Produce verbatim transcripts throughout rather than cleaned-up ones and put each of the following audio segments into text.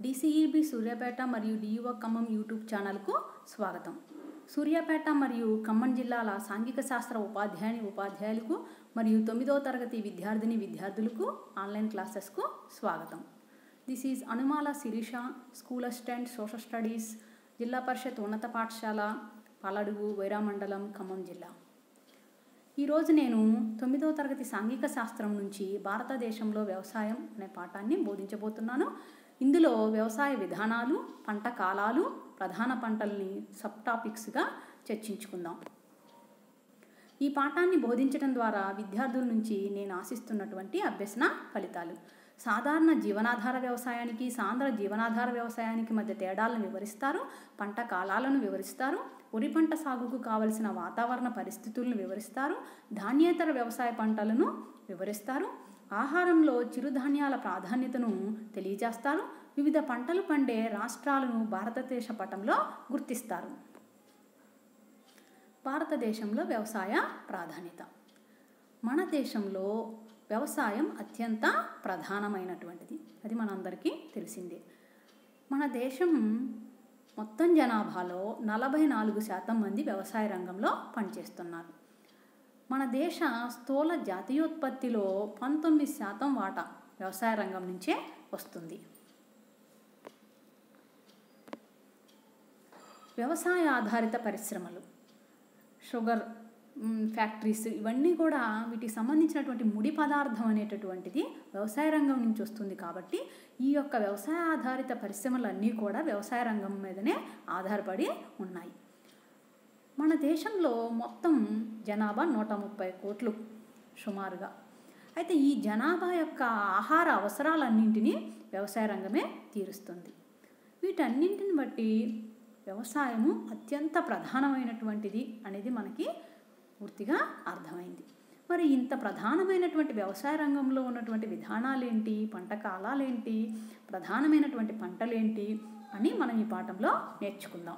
DCEB Suryapet మరియు డియువ Khammam YouTube ఛానల్కు స్వాగతం. సూర్యాపేట మరియు ఖమ్మం జిల్లాల సాంఘిక శాస్త్ర ఉపాధ్యాయుని ఉపాధ్యాయులకు మరియు తొమ్మిదవ తరగతి విద్యార్థిని విద్యార్థులకు ఆన్లైన్ క్లాసెస్కు స్వాగతం. This is Anumala Sirisha, school assistant social studies, Zilla Parishad ఉన్నత పాఠశాల పాలడుగు, వైరా మండలం, ఖమ్మం జిల్లా. ఈరోజు నేను తొమ్మిదవ తరగతి సాంఘిక శాస్త్రం నుంచి భారతదేశంలో వ్యవసాయం అనే పాఠాన్ని బోధించబోతున్నాను. ఇందులో వ్యవసాయ విధానాలు, పంట కాలాలు, ప్రధాన పంటల్ని సబ్ టాపిక్స్గా చర్చించుకుందాం. ఈ పాఠాన్ని బోధించడం ద్వారా విద్యార్థుల నుంచి నేను ఆశిస్తున్నటువంటి అభ్యసన ఫలితాలు: సాధారణ జీవనాధార వ్యవసాయానికి, సాంద్ర జీవనాధార వ్యవసాయానికి మధ్య తేడాలను వివరిస్తారు, పంట కాలాలను వివరిస్తారు, వరి పంట సాగుకు కావలసిన వాతావరణ పరిస్థితులను వివరిస్తారు, ధాన్యేతర వ్యవసాయ పంటలను వివరిస్తారు, ఆహారంలో చిరుధాన్యాల ప్రాధాన్యతను తెలియజేస్తారు, వివిధ పంటలు పండే రాష్ట్రాలను భారతదేశ పటంలో గుర్తిస్తారు. భారతదేశంలో వ్యవసాయ ప్రాధాన్యత. మన దేశంలో వ్యవసాయం అత్యంత ప్రధానమైనటువంటిది, అది మనందరికీ తెలిసిందే. మన దేశం మొత్తం జనాభాలో నలభై నాలుగు శాతం మంది వ్యవసాయ రంగంలో పనిచేస్తున్నారు. మన దేశ స్థూల జాతీయోత్పత్తిలో పంతొమ్మిది శాతం వాటా వ్యవసాయ రంగం నుంచే వస్తుంది. వ్యవసాయ ఆధారిత పరిశ్రమలు, షుగర్ ఫ్యాక్టరీస్, ఇవన్నీ కూడా వీటికి సంబంధించినటువంటి ముడి పదార్థం అనేటటువంటిది వ్యవసాయ రంగం నుంచి వస్తుంది. కాబట్టి ఈ యొక్క వ్యవసాయ ఆధారిత పరిశ్రమలన్నీ కూడా వ్యవసాయ రంగం మీదనే ఆధారపడి ఉన్నాయి. మన దేశంలో మొత్తం జనాభా నూట ముప్పై కోట్లు సుమారుగా. అయితే ఈ జనాభా యొక్క ఆహార అవసరాలన్నింటినీ వ్యవసాయ రంగమే తీరుస్తుంది. వీటన్నింటిని బట్టి వ్యవసాయము అత్యంత ప్రధానమైనటువంటిది అనేది మనకి పూర్తిగా అర్థమైంది. మరి ఇంత ప్రధానమైనటువంటి వ్యవసాయ రంగంలో ఉన్నటువంటి విధానాలేంటి, పంట కాలాలేంటి, ప్రధానమైనటువంటి పంటలేంటి అని మనం ఈ పాఠంలో నేర్చుకుందాం.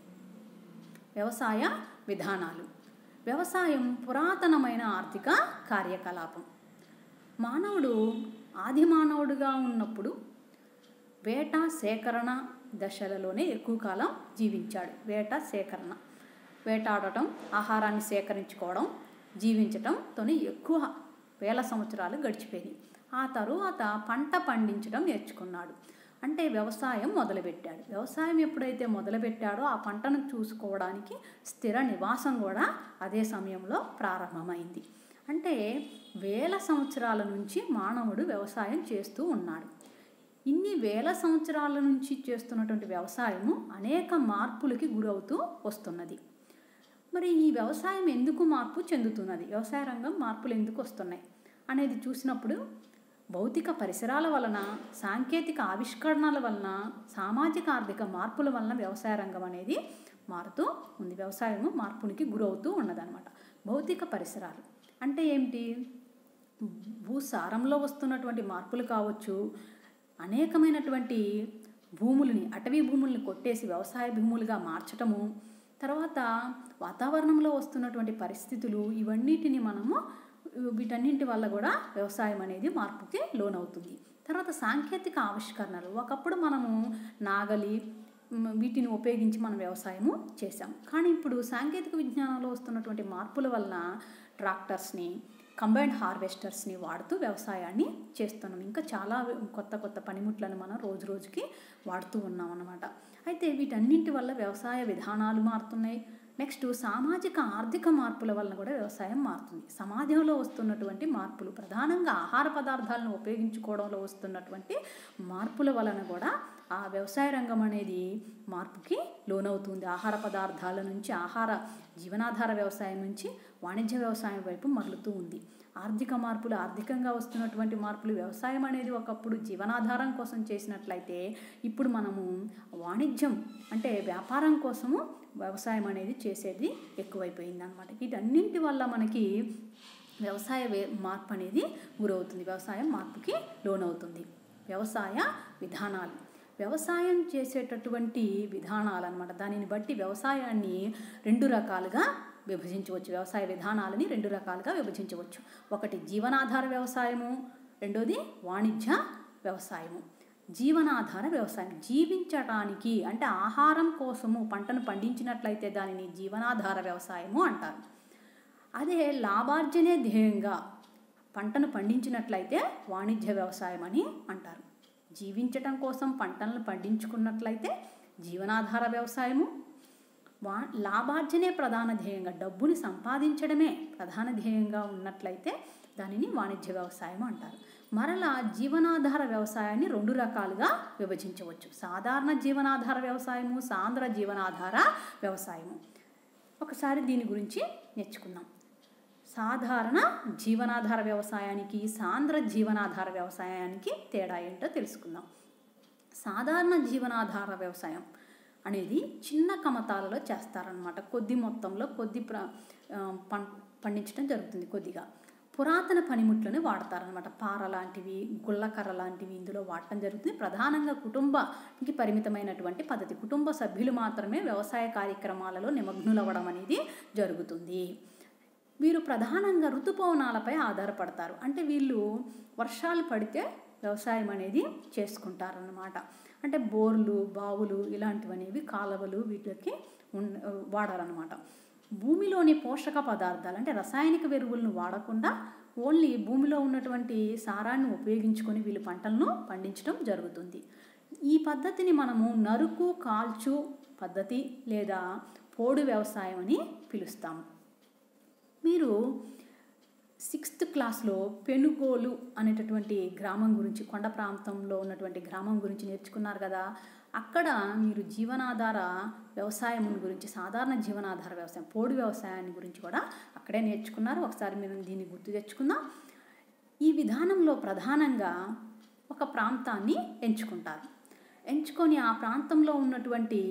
వ్యవసాయ విధానాలు. వ్యవసాయం పురాతనమైన ఆర్థిక కార్యకలాపం. మానవుడు ఆది మానవుడుగా ఉన్నప్పుడు వేట సేకరణ దశలలోనే ఎక్కువ కాలం జీవించాడు. వేట సేకరణ, వేటాడటం, ఆహారాన్ని సేకరించుకోవడం, జీవించటంతోనే ఎక్కువ వేల సంవత్సరాలు గడిచిపోయినాయి. ఆ తరువాత పంట పండించడం నేర్చుకున్నాడు. అంటే వ్యవసాయం మొదలుపెట్టాడు. వ్యవసాయం ఎప్పుడైతే మొదలుపెట్టాడో ఆ పంటను చూసుకోవడానికి స్థిర నివాసం కూడా అదే సమయంలో ప్రారంభమైంది. అంటే వేల సంవత్సరాల నుంచి మానవుడు వ్యవసాయం చేస్తూ ఉన్నాడు. ఇన్ని వేల సంవత్సరాల నుంచి చేస్తున్నటువంటి వ్యవసాయము అనేక మార్పులకి గురవుతూ వస్తున్నది. మరి ఈ వ్యవసాయం ఎందుకు మార్పు చెందుతున్నది, వ్యవసాయ రంగం మార్పులు ఎందుకు వస్తున్నాయి అనేది చూసినప్పుడు భౌతిక పరిసరాల వలన, సాంకేతిక ఆవిష్కరణల వలన, సామాజిక ఆర్థిక మార్పుల వలన వ్యవసాయ రంగం అనేది మారుతూ ఉంది. వ్యవసాయము మార్పునికి గురవుతూ ఉన్నదన్నమాట. భౌతిక పరిసరాలు అంటే ఏమిటి? భూసారంలో వస్తున్నటువంటి మార్పులు కావచ్చు, అనేకమైనటువంటి భూములని, అటవీ భూముల్ని కొట్టేసి వ్యవసాయ భూములుగా మార్చటము, తర్వాత వాతావరణంలో వస్తున్నటువంటి పరిస్థితులు, ఇవన్నిటిని మనము వీటన్నింటి వల్ల కూడా వ్యవసాయం అనేది మార్పుకి లోనవుతుంది. తర్వాత సాంకేతిక ఆవిష్కరణలు. ఒకప్పుడు మనము నాగలి వీటిని ఉపయోగించి మనం వ్యవసాయము చేసాం. కానీ ఇప్పుడు సాంకేతిక విజ్ఞానంలో వస్తున్నటువంటి మార్పుల వలన ట్రాక్టర్స్ని, కంబైన్డ్ హార్వెస్టర్స్ని వాడుతూ వ్యవసాయాన్ని చేస్తున్నాం. ఇంకా చాలా కొత్త కొత్త పనిముట్లను మనం రోజు రోజుకి వాడుతూ ఉన్నాం అన్నమాట. అయితే వీటన్నింటి వల్ల వ్యవసాయ విధానాలు మారుతున్నాయి. నెక్స్ట్ సామాజిక ఆర్థిక మార్పుల వలన కూడా వ్యవసాయం మారుతుంది. సమాజంలో వస్తున్నటువంటి మార్పులు, ప్రధానంగా ఆహార పదార్థాలను ఉపయోగించుకోవడంలో వస్తున్నటువంటి మార్పుల వలన కూడా ఆ వ్యవసాయ రంగం అనేది మార్పుకి లోనవుతుంది. ఆహార పదార్థాల నుంచి, ఆహార జీవనాధార వ్యవసాయం నుంచి వాణిజ్య వ్యవసాయం వైపు మరలుతూ ఉంది. ఆర్థిక మార్పులు, ఆర్థికంగా వస్తున్నటువంటి మార్పులు. వ్యవసాయం అనేది ఒకప్పుడు జీవనాధారం కోసం చేసినట్లయితే ఇప్పుడు మనము వాణిజ్యం అంటే వ్యాపారం కోసము వ్యవసాయం అనేది చేసేది ఎక్కువైపోయింది అన్నమాట. వీటన్నింటి వల్ల మనకి వ్యవసాయ మార్పు అనేది గురవుతుంది, వ్యవసాయం మార్పుకి లోనవుతుంది. వ్యవసాయ విధానాలు. వ్యవసాయం చేసేటటువంటి విధానాలు అన్నమాట. దానిని బట్టి వ్యవసాయాన్ని రెండు రకాలుగా విభజించవచ్చు. వ్యవసాయ విధానాలని రెండు రకాలుగా విభజించవచ్చు. ఒకటి జీవనాధార వ్యవసాయము, రెండోది వాణిజ్య వ్యవసాయము. జీవనాధార వ్యవసాయం. జీవించటానికి అంటే ఆహారం కోసము పంటను పండించినట్లయితే దానిని జీవనాధార వ్యవసాయము అంటారు. అదే లాభార్జనే ధ్యేయంగా పంటను పండించినట్లయితే వాణిజ్య వ్యవసాయం అని అంటారు. జీవించటం కోసం పంటలను పండించుకున్నట్లయితే జీవనాధార వ్యవసాయము, వా లాభార్జనే ప్రధాన ధ్యేయంగా డబ్బుని సంపాదించడమే ప్రధాన ధ్యేయంగా ఉన్నట్లయితే దానిని వాణిజ్య వ్యవసాయం అంటారు. మరలా జీవనాధార వ్యవసాయాన్ని రెండు రకాలుగా విభజించవచ్చు. సాధారణ జీవనాధార వ్యవసాయము, సాంద్ర జీవనాధార వ్యవసాయము. ఒకసారి దీని గురించి నేర్చుకుందాం. సాధారణ జీవనాధార వ్యవసాయానికి సాంద్ర జీవనాధార వ్యవసాయానికి తేడా ఏంటో తెలుసుకుందాం. సాధారణ జీవనాధార వ్యవసాయం అనేది చిన్న కమతాలలో చేస్తారనమాట. కొద్ది మొత్తంలో కొద్ది ప్ర పం పండించడం జరుగుతుంది. కొద్దిగా పురాతన పనిముట్లను వాడతారనమాట. పార లాంటివి, గుల్లకర్ర లాంటివి ఇందులో వాడటం జరుగుతుంది. ప్రధానంగా కుటుంబానికి పరిమితమైనటువంటి పద్ధతి. కుటుంబ సభ్యులు మాత్రమే వ్యవసాయ కార్యక్రమాలలో నిమగ్నులవ్వడం అనేది జరుగుతుంది. వీరు ప్రధానంగా ఋతుపవనాలపై ఆధారపడతారు. అంటే వీళ్ళు వర్షాలు పడితే వ్యవసాయం అనేది చేసుకుంటారన్నమాట. అంటే బోర్లు, బావులు ఇలాంటివనేవి, కాలువలు వీటికి వాడారన్నమాట. భూమిలోని పోషక పదార్థాలు అంటే రసాయనిక ఎరువులను వాడకుండా ఓన్లీ భూమిలో ఉన్నటువంటి సారాన్ని ఉపయోగించుకొని వీళ్ళు పంటలను పండించడం జరుగుతుంది. ఈ పద్ధతిని మనము నరుకు కాల్చు పద్ధతి లేదా పోడు వ్యవసాయం అని పిలుస్తాము. మీరు సిక్స్త్ క్లాస్లో పెనుగోలు అనేటటువంటి గ్రామం గురించి, కొండ ప్రాంతంలో ఉన్నటువంటి గ్రామం గురించి నేర్చుకున్నారు కదా. అక్కడ మీరు జీవనాధార వ్యవసాయం గురించి, సాధారణ జీవనాధార వ్యవసాయం, పోడు వ్యవసాయాన్ని గురించి కూడా అక్కడే నేర్చుకున్నారు. ఒకసారి మీరు దీన్ని గుర్తు తెచ్చుకుందాం. ఈ విధానంలో ప్రధానంగా ఒక ప్రాంతాన్ని ఎంచుకుంటారు. ఎంచుకొని ఆ ప్రాంతంలో ఉన్నటువంటి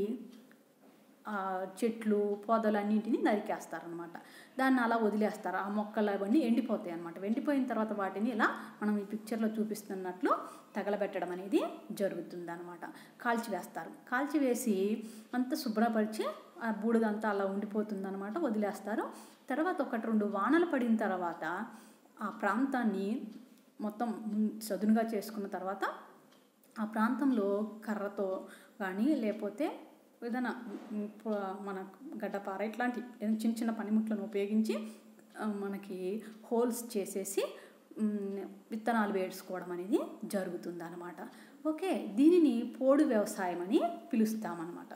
చెట్లు, పొదలన్నింటినీ నరికేస్తారనమాట. దాన్ని అలా వదిలేస్తారు. ఆ మొక్కలు అవన్నీ ఎండిపోతాయి అన్నమాట. ఎండిపోయిన తర్వాత వాటిని ఇలా మనం ఈ పిక్చర్లో చూపిస్తున్నట్లు తగలబెట్టడం అనేది జరుగుతుంది అనమాట. కాల్చివేస్తారు. కాల్చివేసి అంతా శుభ్రపరిచి ఆ బూడిదంతా అలా ఉండిపోతుందన్నమాట. వదిలేస్తారు. తర్వాత ఒకటి రెండు వానలు పడిన తర్వాత ఆ ప్రాంతాన్ని మొత్తం చదునుగా చేసుకున్న తర్వాత ఆ ప్రాంతంలో కర్రతో కానీ లేకపోతే ఏదైనా మన గడ్డపార ఇట్లాంటి చిన్న చిన్న పనిముట్లను ఉపయోగించి మనకి హోల్స్ చేసేసి విత్తనాలు వేసుకోవడం అనేది జరుగుతుంది అన్నమాట. ఓకే, దీనిని పోడు వ్యవసాయం అని పిలుస్తామన్నమాట.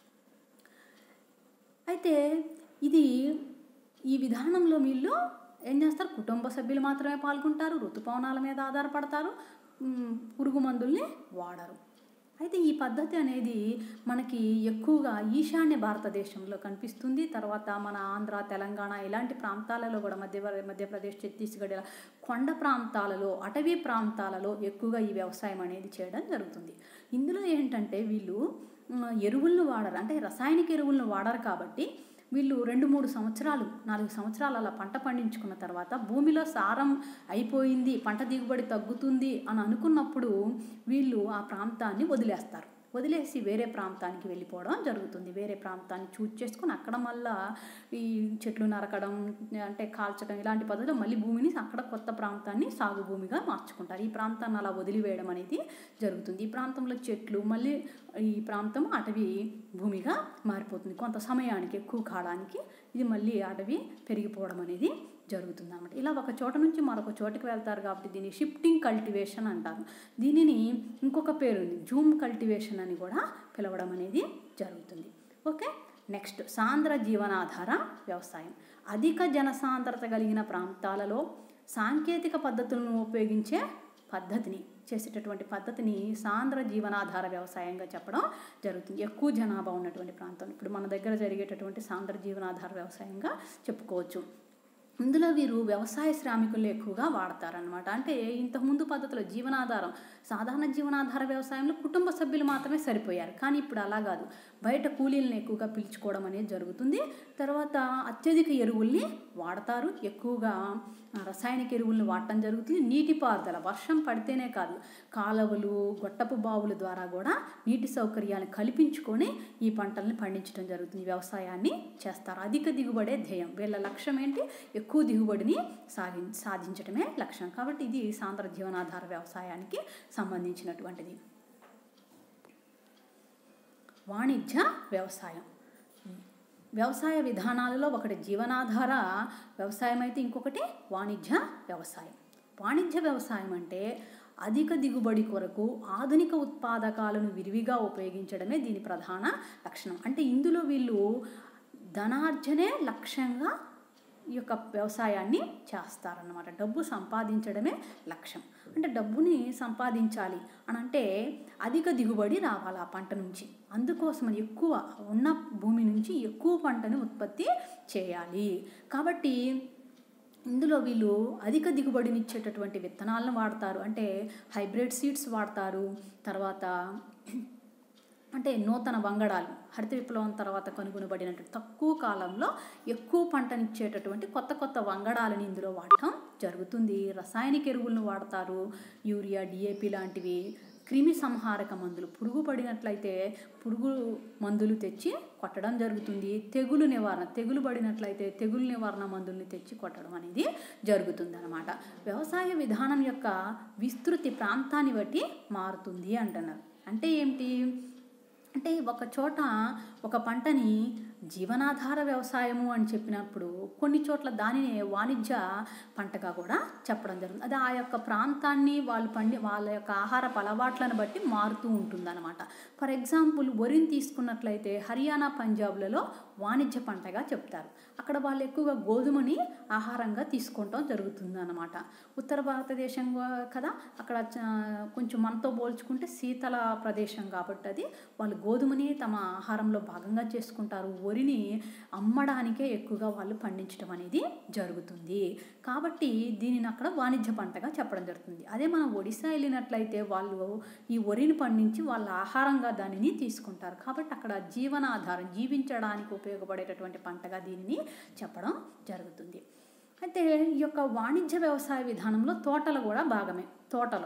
అయితే ఇది ఈ విధానంలో వీళ్ళు ఏం చేస్తారు? కుటుంబ సభ్యులు మాత్రమే పాల్గొంటారు. ఋతుపవనాల మీద ఆధారపడతారు. పురుగు మందుల్ని వాడరు. అయితే ఈ పద్ధతి అనేది మనకి ఎక్కువగా ఈశాన్య భారతదేశంలో కనిపిస్తుంది. తర్వాత మన ఆంధ్ర, తెలంగాణ ఇలాంటి ప్రాంతాలలో కూడా, మధ్య మధ్యప్రదేశ్, ఛత్తీస్గఢ్ ఇలా కొండ ప్రాంతాలలో, అటవీ ప్రాంతాలలో ఎక్కువగా ఈ వ్యవసాయం అనేది చేయడం జరుగుతుంది. ఇందులో ఏంటంటే వీళ్ళు ఎరువులను వాడరు. అంటే రసాయనిక ఎరువులను వాడరు కాబట్టి వీళ్ళు రెండు మూడు సంవత్సరాలు నాలుగు సంవత్సరాలు అలా పంట పండించుకున్న తర్వాత భూమిలో సారం అయిపోయింది, పంట దిగుబడి తగ్గుతుంది అని అనుకున్నప్పుడు వీళ్ళు ఆ ప్రాంతాన్ని వదిలేస్తారు. వదిలేసి వేరే ప్రాంతానికి వెళ్ళిపోవడం జరుగుతుంది. వేరే ప్రాంతాన్ని చూజ్ చేసుకొని అక్కడ మళ్ళీ ఈ చెట్లు నరకడం అంటే కాల్చడం ఇలాంటి పద్ధతిలో మళ్ళీ భూమిని అక్కడ కొత్త ప్రాంతాన్ని సాగు భూమిగా మార్చుకుంటారు. ఈ ప్రాంతాన్ని అలా వదిలివేయడం అనేది జరుగుతుంది. ఈ ప్రాంతంలో చెట్లు మళ్ళీ ఈ ప్రాంతం అటవీ భూమిగా మారిపోతుంది. కొంత సమయానికి, ఎక్కువ కాలానికి ఇది మళ్ళీ అటవీ పెరిగిపోవడం అనేది జరుగుతుంది అన్నమాట. ఇలా ఒక చోట నుంచి మరొక చోటుకి వెళ్తారు కాబట్టి దీన్ని షిఫ్టింగ్ కల్టివేషన్ అంటారు. దీనిని ఇంకొక పేరు ఉంది, జూమ్ కల్టివేషన్ అని కూడా పిలవడం అనేది జరుగుతుంది. ఓకే, నెక్స్ట్ సాంద్ర జీవనాధార వ్యవసాయం. అధిక జనసాంద్రత కలిగిన ప్రాంతాలలో సాంకేతిక పద్ధతులను ఉపయోగించే పద్ధతిని చేసేటటువంటి పద్ధతిని సాంద్ర జీవనాధార వ్యవసాయంగా చెప్పడం జరుగుతుంది. ఎక్కువ జనాభా ఉన్నటువంటి ప్రాంతం ఇప్పుడు మన దగ్గర జరిగేటటువంటి సాంద్ర జీవనాధార వ్యవసాయంగా చెప్పుకోవచ్చు. ఇందులో వీరు వ్యవసాయ శ్రామికులు ఎక్కువగా వాడతారనమాట. అంటే ఇంతకుముందు పద్ధతిలో జీవనాధారం, సాధారణ జీవనాధార వ్యవసాయంలో కుటుంబ సభ్యులు మాత్రమే సరిపోయారు. కానీ ఇప్పుడు అలా కాదు, బయట కూలీలను ఎక్కువగా పిలుచుకోవడం అనేది జరుగుతుంది. తర్వాత అత్యధిక ఎరువుల్ని వాడతారు. ఎక్కువగా రసాయనిక ఎరువులను వాడటం జరుగుతుంది. నీటిపారుదల, వర్షం పడితేనే కాదు, కాలువలు, గొట్టపు బావుల ద్వారా కూడా నీటి సౌకర్యాలను కల్పించుకొని ఈ పంటల్ని పండించడం జరుగుతుంది. వ్యవసాయాన్ని చేస్తారు. అధిక దిగుబడే ధ్యేయం. వీళ్ళ లక్ష్యం ఏంటి? ఎక్కువ దిగుబడిని సాధి సాధించడమే లక్ష్యం. కాబట్టి ఇది సాంద్ర జీవనాధార వ్యవసాయానికి సంబంధించినటువంటిది. వాణిజ్య వ్యవసాయం. వ్యవసాయ విధానాలలో ఒకటి జీవనాధార వ్యవసాయం అయితే ఇంకొకటి వాణిజ్య వ్యవసాయం. వాణిజ్య వ్యవసాయం అంటే అధిక దిగుబడి కొరకు ఆధునిక ఉత్పాదకాలను విరివిగా ఉపయోగించడమే దీని ప్రధాన లక్షణం. అంటే ఇందులో వీళ్ళు ధనార్జనే లక్ష్యంగా ఈ యొక్క వ్యవసాయాన్ని చేస్తారన్నమాట. డబ్బు సంపాదించడమే లక్ష్యం. అంటే డబ్బుని సంపాదించాలి అని అంటే అధిక దిగుబడి రావాలి ఆ పంట నుంచి. అందుకోసం ఎక్కువ ఉన్న భూమి నుంచి ఎక్కువ పంటని ఉత్పత్తి చేయాలి. కాబట్టి ఇందులో వీళ్ళు అధిక దిగుబడినిచ్చేటటువంటి విత్తనాలను వాడతారు. అంటే హైబ్రిడ్ సీడ్స్ వాడతారు. తర్వాత అంటే నూతన వంగడాలు హరిత విప్లవం తర్వాత కనుగొనబడినటువంటి తక్కువ కాలంలో ఎక్కువ పంటనిచ్చేటటువంటి కొత్త కొత్త వంగడాలని ఇందులో వాడటం జరుగుతుంది. రసాయనిక ఎరువులను వాడతారు. యూరియా, డిఏపి లాంటివి. క్రిమి సంహారక మందులు, పురుగు పడినట్లయితే పురుగు మందులు తెచ్చి కొట్టడం జరుగుతుంది. తెగులు నివారణ, తెగులు పడినట్లయితే తెగులు నివారణ మందుల్ని తెచ్చి కొట్టడం అనేది జరుగుతుంది అన్నమాట. వ్యవసాయ విధానం యొక్క విస్తృతి ప్రాంతాన్ని బట్టి మారుతుంది అంటున్నారు. అంటే ఏమిటి అంటే ఒక చోట ఒక పంటని జీవనాధార వ్యవసాయము అని చెప్పినప్పుడు కొన్ని చోట్ల దానినే వాణిజ్య పంటగా కూడా చెప్పడం జరుగుతుంది. అది ఆ యొక్క ప్రాంతాన్ని వాళ్ళు పండి వాళ్ళ యొక్క ఆహారపు అలవాట్లను బట్టి మారుతూ ఉంటుందన్నమాట. ఫర్ ఎగ్జాంపుల్ వరిని తీసుకున్నట్లయితే హర్యానా, పంజాబ్లలో వాణిజ్య పంటగా చెప్తారు. అక్కడ వాళ్ళు ఎక్కువగా గోధుమని ఆహారంగా తీసుకుంటాం జరుగుతుంది అన్నమాట. ఉత్తర భారతదేశం కదా, అక్కడ కొంచెం మనతో పోల్చుకుంటే శీతల ప్రదేశం కాబట్టి అది వాళ్ళు గోధుమని తమ ఆహారంలో భాగంగా చేసుకుంటారు. వరిని అమ్మడానికే ఎక్కువగా వాళ్ళు పండించడం అనేది జరుగుతుంది. కాబట్టి దీనిని అక్కడ వాణిజ్య పంటగా చెప్పడం జరుగుతుంది. అదే మనం ఒడిశా వెళ్ళినట్లయితే వాళ్ళు ఈ వరిని పండించి వాళ్ళ ఆహారంగా దానిని తీసుకుంటారు. కాబట్టి అక్కడ జీవనాధారం, జీవించడానికి ఉపయోగపడేటటువంటి పంటగా దీనిని చెప్పడం జరుగుతుంది. అయితే ఈ యొక్క వాణిజ్య వ్యవసాయ విధానంలో తోటలు కూడా భాగమే. తోటలు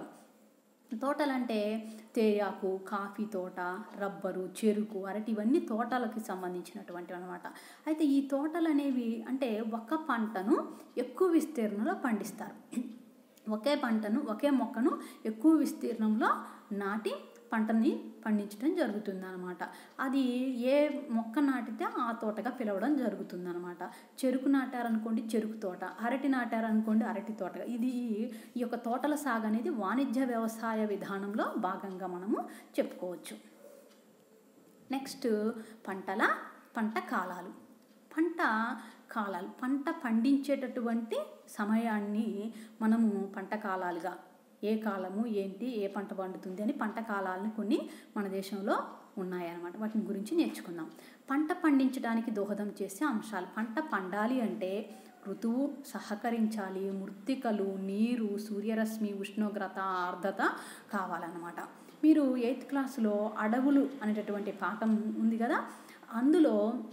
తోటలంటే తేయాకు, కాఫీ తోట, రబ్బరు, చెరుకు, అరటి ఇవన్నీ తోటలకి సంబంధించినటువంటివి అనమాట. అయితే ఈ తోటలు అనేవి అంటే ఒక పంటను ఎక్కువ విస్తీర్ణంలో పండిస్తారు. ఒకే పంటను ఒకే మొక్కను ఎక్కువ విస్తీర్ణంలో నాటి పంటని పండించడం జరుగుతుంది అనమాట. అది ఏ మొక్క నాటితే ఆ తోటగా పిలవడం జరుగుతుంది అనమాట. చెరుకు నాటారనుకోండి చెరుకు తోట, అరటి నాటారనుకోండి అరటి తోట. ఇది ఈ యొక్క తోటల సాగు అనేది వాణిజ్య వ్యవసాయ విధానంలో భాగంగా మనము చెప్పుకోవచ్చు. నెక్స్ట్ పంటల పంట కాలాలు. పంట కాలాలు పంట పండించేటటువంటి సమయాన్ని మనము పంట కాలాలుగా, ఏ కాలము ఏంటి, ఏ పంట పండుతుంది అని పంట కాలాలను కొన్ని మన దేశంలో ఉన్నాయన్నమాట. వాటిని గురించి నేర్చుకుందాం. పంట పండించడానికి దోహదం చేసే అంశాలు. పంట పండాలి అంటే ఋతువు సహకరించాలి. మృత్తికలు, నీరు, సూర్యరశ్మి, ఉష్ణోగ్రత, ఆర్ద్రత కావాలన్నమాట. మీరు ఎయిత్ క్లాసులో అడవులు అనేటటువంటి పాఠం ఉంది కదా, అందులో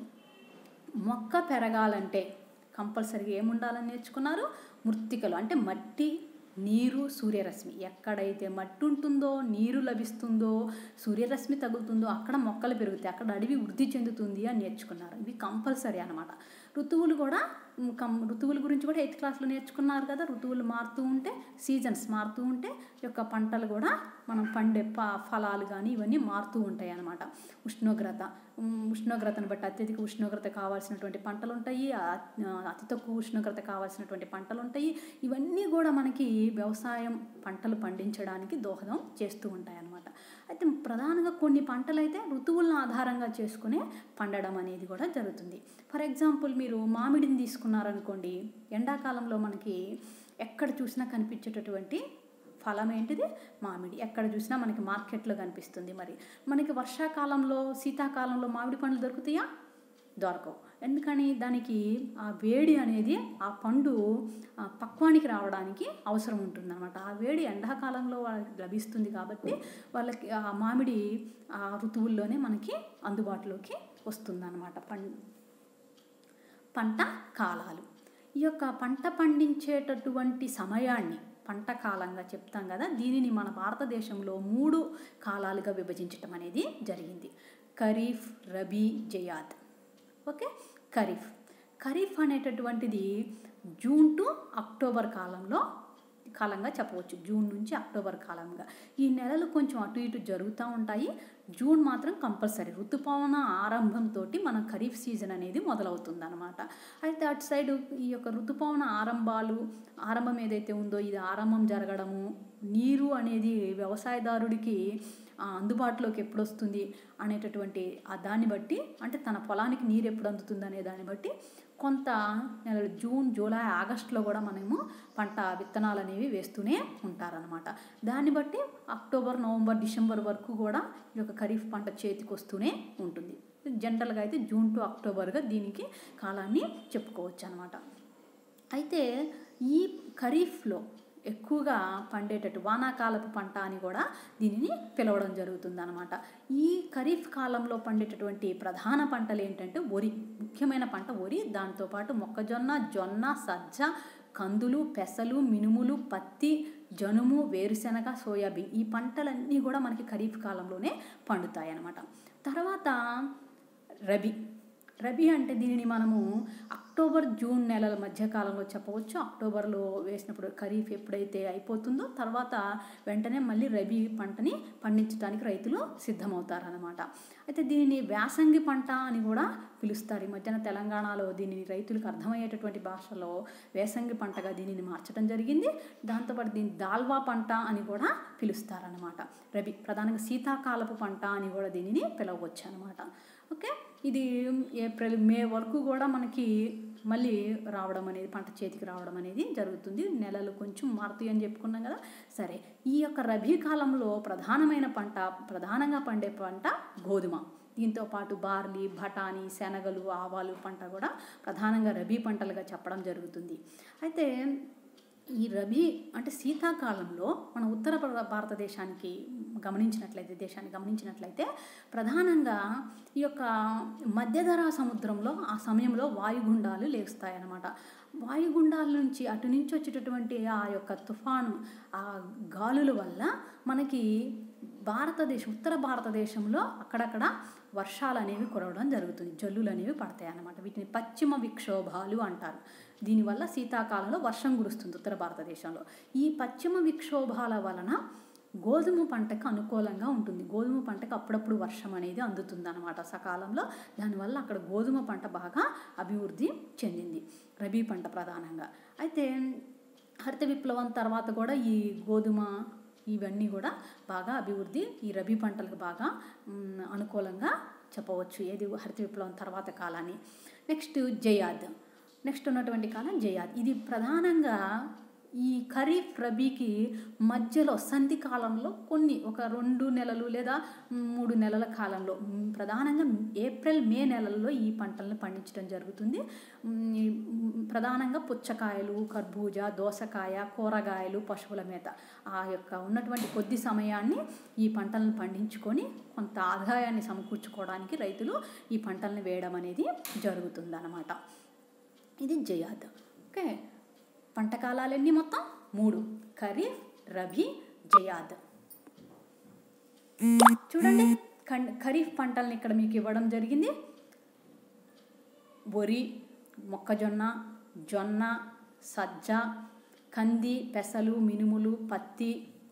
మొక్క పెరగాలంటే కంపల్సరీగా ఏముండాలని నేర్చుకున్నారు? మృత్తికలు అంటే మట్టి, నీరు, సూర్యరశ్మి. ఎక్కడైతే మట్టి ఉంటుందో, నీరు లభిస్తుందో, సూర్యరశ్మి తగులుతుందో అక్కడ మొక్కలు పెరుగుతాయి, అక్కడ అడవి వృద్ధి చెందుతుంది అని నేర్చుకున్నారు. ఇవి కంపల్సరీ అన్నమాట. ఋతువులు కూడా కం ఋతువుల గురించి కూడా ఎయిత్ క్లాస్లో నేర్చుకున్నారు కదా. ఋతువులు మారుతూ ఉంటే, సీజన్స్ మారుతూ ఉంటే యొక్క పంటలు కూడా మనం పండే ప ఫలాలు కానీ ఇవన్నీ మారుతూ ఉంటాయి అన్నమాట. ఉష్ణోగ్రత, ఉష్ణోగ్రతను బట్టి అత్యధిక ఉష్ణోగ్రత కావాల్సినటువంటి పంటలు ఉంటాయి, అతి తక్కువ ఉష్ణోగ్రత కావాల్సినటువంటి పంటలు ఉంటాయి. ఇవన్నీ కూడా మనకి వ్యవసాయం పంటలు పండించడానికి దోహదం చేస్తూ ఉంటాయి అన్నమాట. అయితే ప్రధానంగా కొన్ని పంటలు అయితే ఋతువులను ఆధారంగా చేసుకునే పండడం అనేది కూడా జరుగుతుంది. ఫర్ ఎగ్జాంపుల్ మీరు మామిడిని తీసుకున్నారనుకోండి, ఎండాకాలంలో మనకి ఎక్కడ చూసినా కనిపించేటటువంటి ఫలం ఏంటిది? మామిడి. ఎక్కడ చూసినా మనకి మార్కెట్లో కనిపిస్తుంది. మరి మనకి వర్షాకాలంలో, శీతాకాలంలో మామిడి పండ్లు దొరుకుతాయా? దొరకవు. ఎందుకని? దానికి ఆ వేడి అనేది ఆ పండు పక్వానికి రావడానికి అవసరం ఉంటుందన్నమాట. ఆ వేడి ఎండాకాలంలో వాళ్ళకి లభిస్తుంది కాబట్టి వాళ్ళకి ఆ మామిడి ఆ ఋతువుల్లోనే మనకి అందుబాటులోకి వస్తుందన్నమాట. పం పంట కాలాలు. ఈ యొక్క పంట పండించేటటువంటి సమయాన్ని పంట కాలంగా చెప్తాం కదా, దీనిని మన భారతదేశంలో మూడు కాలాలుగా విభజించటం అనేది జరిగింది. ఖరీఫ్, రబీ, జయాద్. ఓకే, ఖరీఫ్ ఖరీఫ్ అనేటటువంటిది జూన్ టు అక్టోబర్ కాలంలో కాలంగా చెప్పవచ్చు. జూన్ నుంచి అక్టోబర్ కాలంగా. ఈ నెలలు కొంచెం అటు ఇటు జరుగుతూ ఉంటాయి. జూన్ మాత్రం కంపల్సరీ ఋతుపవన ఆరంభంతో మన ఖరీఫ్ సీజన్ అనేది మొదలవుతుంది అనమాట. అయితే అటు సైడ్ ఈ యొక్క ఋతుపవన ఆరంభాలు ఆరంభం ఏదైతే ఉందో ఇది ఆరంభం జరగడము, నీరు అనేది వ్యవసాయదారుడికి అందుబాటులోకి ఎప్పుడు వస్తుంది అనేటటువంటి ఆ దాన్ని బట్టి, అంటే తన పొలానికి నీరు ఎప్పుడు అందుతుంది అనే దాన్ని బట్టి కొంత నెలలు జూన్, జూలై, ఆగస్టులో కూడా మనము పంట విత్తనాలు అనేవి వేస్తూనే ఉంటారనమాట. దాన్ని బట్టి అక్టోబర్, నవంబర్, డిసెంబర్ వరకు కూడా ఈ యొక్క ఖరీఫ్ పంట చేతికి వస్తూనే ఉంటుంది. జనరల్గా అయితే జూన్ టు అక్టోబర్గా దీనికి కాలాన్ని చెప్పుకోవచ్చు అనమాట. అయితే ఈ ఖరీఫ్లో ఎక్కువగా పండేటట్టు వానాకాలపు పంట అని కూడా దీనిని పిలవడం జరుగుతుంది అనమాట. ఈ ఖరీఫ్ కాలంలో పండేటటువంటి ప్రధాన పంటలు ఏంటంటే వరి, ముఖ్యమైన పంట వరి. దాంతోపాటు మొక్కజొన్న, జొన్న, సజ్జ, కందులు, పెసలు, మినుములు, పత్తి, జనుము, వేరుశెనగ, సోయాబీన్ ఈ పంటలన్నీ కూడా మనకి ఖరీఫ్ కాలంలోనే పండుతాయి అన్నమాట. తర్వాత రబీ. రబీ అంటే దీనిని మనము అక్టోబర్, జూన్ నెలల మధ్యకాలంలో చెప్పవచ్చు. అక్టోబర్లో వేసినప్పుడు ఖరీఫ్ ఎప్పుడైతే అయిపోతుందో తర్వాత వెంటనే మళ్ళీ రబీ పంటని పండించడానికి రైతులు సిద్ధమవుతారనమాట. అయితే దీనిని వేసంగి పంట అని కూడా పిలుస్తారు. ఈ మధ్యన తెలంగాణలో దీనిని రైతులకు అర్థమయ్యేటటువంటి భాషలో వేసంగి పంటగా దీనిని మార్చడం జరిగింది. దాంతోపాటు దీన్ని దాల్వా పంట అని కూడా పిలుస్తారనమాట. రబీ ప్రధానంగా శీతాకాలపు పంట అని కూడా దీనిని పిలవచ్చు అనమాట. ఓకే, ఇది ఏప్రిల్, మే వరకు కూడా మనకి మళ్ళీ రావడం అనేది, పంట చేతికి రావడం అనేది జరుగుతుంది. నెలలు కొంచెం మారుతాయి అని చెప్పుకున్నాం కదా. సరే, ఈ యొక్క రబీ కాలంలో ప్రధానమైన పంట, ప్రధానంగా పండే పంట గోధుమ. దీంతో పాటు బార్లీ, బఠానీ, శనగలు, ఆవాలు పంట కూడా ప్రధానంగా రబీ పంటలుగా చెప్పడం జరుగుతుంది. అయితే ఈ రబీ అంటే శీతాకాలంలో మన ఉత్తర భారతదేశానికి గమనించినట్లయితే దేశాన్ని గమనించినట్లయితే ప్రధానంగా ఈ యొక్క మధ్యధరా సముద్రంలో ఆ సమయంలో వాయుగుండాలు లేస్తాయన్నమాట. వాయుగుండాల నుంచి అటు నుంచి వచ్చేటటువంటి ఆ యొక్క తుఫాను, ఆ గాలుల వల్ల మనకి భారతదేశం, ఉత్తర భారతదేశంలో అక్కడక్కడ వర్షాలు అనేవి కురవడం జరుగుతుంది, జల్లులు అనేవి పడతాయి అన్నమాట. వీటిని పశ్చిమ విక్షోభాలు అంటారు. దీనివల్ల శీతాకాలంలో వర్షం కురుస్తుంది ఉత్తర భారతదేశంలో. ఈ పశ్చిమ విక్షోభాల వలన గోధుమ పంటకు అనుకూలంగా ఉంటుంది. గోధుమ పంటకు అప్పుడప్పుడు వర్షం అనేది అందుతుంది అన్నమాట సకాలంలో. దానివల్ల అక్కడ గోధుమ పంట బాగా అభివృద్ధి చెందింది, రబీ పంట ప్రధానంగా. అయితే హరిత విప్లవం తర్వాత కూడా ఈ గోధుమ ఇవన్నీ కూడా బాగా అభివృద్ధి, ఈ రబీ పంటలకు బాగా అనుకూలంగా చెప్పవచ్చు. ఏది హరిత విప్లవం తర్వాత కాలాన్ని. నెక్స్ట్ జయాద్. నెక్స్ట్ ఉన్నటువంటి కాలం జయాద్. ఇది ప్రధానంగా ఈ ఖరీఫ్, రబీకి మధ్యలో సంధి కాలంలో కొన్ని ఒక రెండు నెలలు లేదా మూడు నెలల కాలంలో ప్రధానంగా ఏప్రిల్, మే నెలల్లో ఈ పంటలను పండించడం జరుగుతుంది. ప్రధానంగా పుచ్చకాయలు, కర్బూజా, దోసకాయ, కూరగాయలు, పశువుల మేత ఆ యొక్క ఉన్నటువంటి కొద్ది సమయాన్ని ఈ పంటలను పండించుకొని కొంత ఆదాయాన్ని సమకూర్చుకోవడానికి రైతులు ఈ పంటలను వేయడం అనేది జరుగుతుంది అన్నమాట. ఇది జయాద్. ఓకే, పంట కాలాలన్నీ మొత్తం మూడు: ఖరీఫ్, రబీ, జయాద్. చూడండి, ఖరీఫ్ పంటలను ఇక్కడ మీకు ఇవ్వడం జరిగింది. వరి, మొక్కజొన్న, జొన్న, సజ్జ, కంది, పెసలు, మినుములు, పత్తి,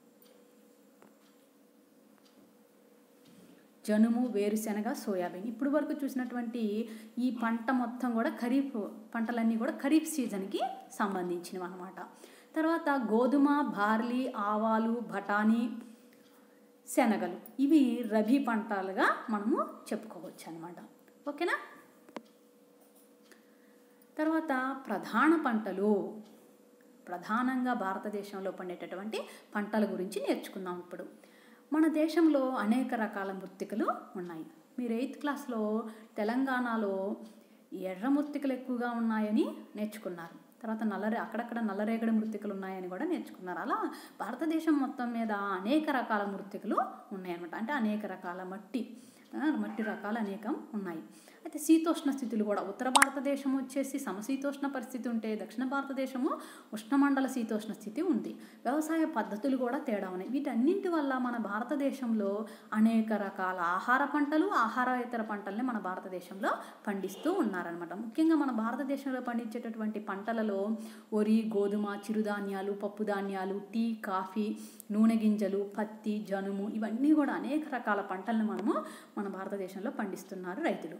జనుము, వేరుశెనగ, సోయాబీన్. ఇప్పుడు వరకు చూసినటువంటి ఈ పంట మొత్తం కూడా ఖరీఫ్ పంటలన్నీ కూడా ఖరీఫ్ సీజన్కి సంబంధించినవి అన్నమాట. తర్వాత గోధుమ, బార్లీ, ఆవాలు, బఠానీ, శనగలు ఇవి రబీ పంటలుగా మనము చెప్పుకోవచ్చు అన్నమాట. ఓకేనా. తర్వాత ప్రధాన పంటలు, ప్రధానంగా భారతదేశంలో పండేటటువంటి పంటల గురించి నేర్చుకుందాం ఇప్పుడు. మన దేశంలో అనేక రకాల మృత్తికలు ఉన్నాయి. మీరు ఎయిత్ క్లాస్లో తెలంగాణలో ఎర్ర మృత్తికలు ఎక్కువగా ఉన్నాయని నేర్చుకున్నారు. తర్వాత నల్లరే అక్కడక్కడ నల్లరేగడి మృత్తికలు ఉన్నాయని కూడా నేర్చుకున్నారు. అలా భారతదేశం మొత్తం మీద అనేక రకాల మృత్తికలు ఉన్నాయన్నమాట. అంటే అనేక రకాల మట్టి, మట్టి రకాలు అనేకం ఉన్నాయి. అయితే శీతోష్ణ స్థితులు కూడా ఉత్తర భారతదేశం వచ్చేసి సమశీతోష్ణ పరిస్థితి ఉంటే దక్షిణ భారతదేశము ఉష్ణమండల శీతోష్ణ స్థితి ఉంది. వ్యవసాయ పద్ధతులు కూడా తేడా ఉన్నాయి. వీటన్నింటి వల్ల మన భారతదేశంలో అనేక రకాల ఆహార పంటలు ఆహారేతర పంటల్ని మన భారతదేశంలో పండిస్తూ ఉన్నారనమాట. ముఖ్యంగా మన భారతదేశంలో పండించేటటువంటి పంటలలో వరి, గోధుమ, చిరుధాన్యాలు, పప్పు ధాన్యాలు, టీ, కాఫీ, నూనె గింజలు, పత్తి, జనుము ఇవన్నీ కూడా అనేక రకాల పంటలను మనము మన భారతదేశంలో పండిస్తున్నారు రైతులు.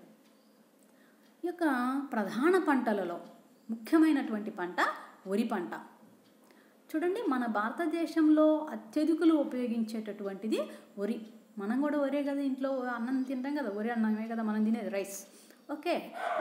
ఈ యొక్క ప్రధాన పంటలలో ముఖ్యమైనటువంటి పంట వరి పంట. చూడండి, మన భారతదేశంలో అత్యధికులు ఉపయోగించేటటువంటిది వరి. మనం కూడా వరే కదా, ఇంట్లో అన్నం తింటాం కదా, వరి అన్నమే కదా మనం తినేది, రైస్. ఓకే,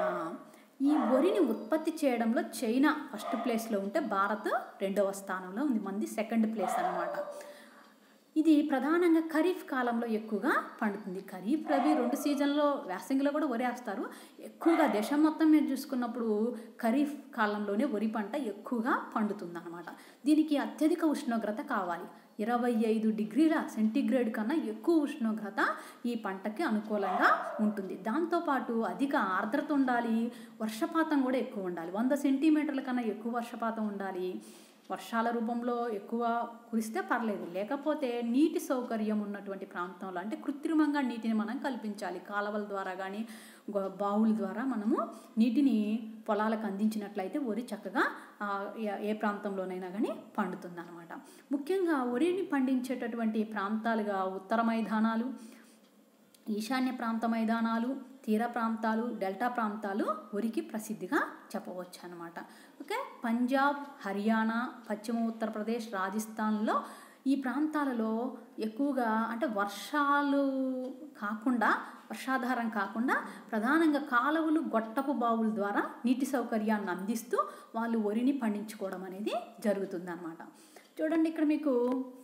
ఈ వరిని ఉత్పత్తి చేయడంలో చైనా ఫస్ట్ ప్లేస్లో ఉంటే భారత్ రెండవ స్థానంలో ఉంది, మంది సెకండ్ ప్లేస్ అన్నమాట. ఇది ప్రధానంగా ఖరీఫ్ కాలంలో ఎక్కువగా పండుతుంది. ఖరీఫ్, రబీ రెండు సీజన్లో వేసంగిలో కూడా వరి వేస్తారు. ఎక్కువగా దేశం మొత్తం మీద చూసుకున్నప్పుడు ఖరీఫ్ కాలంలోనే వరి పంట ఎక్కువగా పండుతుంది అన్నమాట. దీనికి అత్యధిక ఉష్ణోగ్రత కావాలి. ఇరవై ఐదు డిగ్రీల సెంటీగ్రేడ్ కన్నా ఎక్కువ ఉష్ణోగ్రత ఈ పంటకి అనుకూలంగా ఉంటుంది. దాంతోపాటు అధిక ఆర్ద్రత ఉండాలి, వర్షపాతం కూడా ఎక్కువ ఉండాలి. వంద సెంటీమీటర్ల కన్నా ఎక్కువ వర్షపాతం ఉండాలి. వర్షాల రూపంలో ఎక్కువ కురిస్తే పర్లేదు, లేకపోతే నీటి సౌకర్యం ఉన్నటువంటి ప్రాంతంలో అంటే కృత్రిమంగా నీటిని మనం కల్పించాలి. కాలువల ద్వారా కానీ బావుల ద్వారా మనము నీటిని పొలాలకు అందించినట్లయితే వరి చక్కగా ఏ ప్రాంతంలోనైనా కానీ పండుతుంది అనమాట. ముఖ్యంగా వరిని పండించేటటువంటి ప్రాంతాలుగా ఉత్తర మైదానాలు, ఈశాన్య ప్రాంత మైదానాలు, తీర ప్రాంతాలు, డెల్టా ప్రాంతాలు వరికి ప్రసిద్ధిగా చెప్పవచ్చు అనమాట. ఓకే, పంజాబ్, హర్యానా, పశ్చిమ ఉత్తరప్రదేశ్, రాజస్థాన్లో ఈ ప్రాంతాలలో ఎక్కువగా అంటే వర్షాలు కాకుండా వర్షాధారం కాకుండా ప్రధానంగా కాలువలు, గొట్టపు బావుల ద్వారా నీటి సౌకర్యాన్ని అందిస్తూ వాళ్ళు వరిని పండించుకోవడం అనేది జరుగుతుందన్నమాట. చూడండి, ఇక్కడ మీకు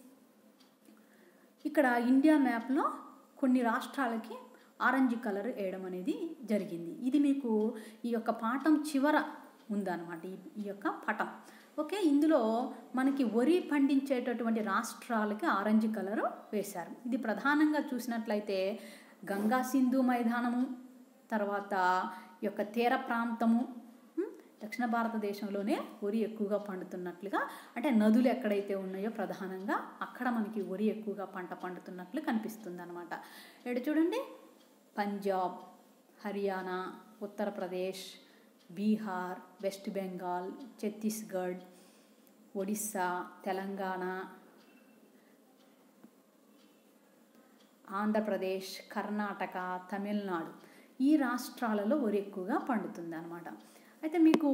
ఇక్కడ ఇండియా మ్యాప్లో కొన్ని రాష్ట్రాలకి ఆరెంజ్ కలర్ వేయడం అనేది జరిగింది. ఇది మీకు ఈ యొక్క పాఠం చివర ఉందన్నమాట, ఈ యొక్క పటం. ఓకే, ఇందులో మనకి వరి పండించేటటువంటి రాష్ట్రాలకి ఆరెంజ్ కలరు వేశారు. ఇది ప్రధానంగా చూసినట్లయితే గంగా సింధు మైదానము, తర్వాత ఈ యొక్క తీర ప్రాంతము, దక్షిణ భారతదేశంలోనే వరి ఎక్కువగా పండుతున్నట్లుగా, అంటే నదులు ఎక్కడైతే ఉన్నాయో ప్రధానంగా అక్కడ మనకి వరి ఎక్కువగా పంట పండుతున్నట్లు కనిపిస్తుంది అనమాట. ఇక్కడ చూడండి, పంజాబ్, హర్యానా, ఉత్తరప్రదేశ్, బీహార్, వెస్ట్ బెంగాల్, ఛత్తీస్గఢ్, ఒడిస్సా, తెలంగాణ, ఆంధ్రప్రదేశ్, కర్ణాటక, తమిళనాడు ఈ రాష్ట్రాలలో వరి ఎక్కువగా పండుతుంది అనమాట. అయితే మీకు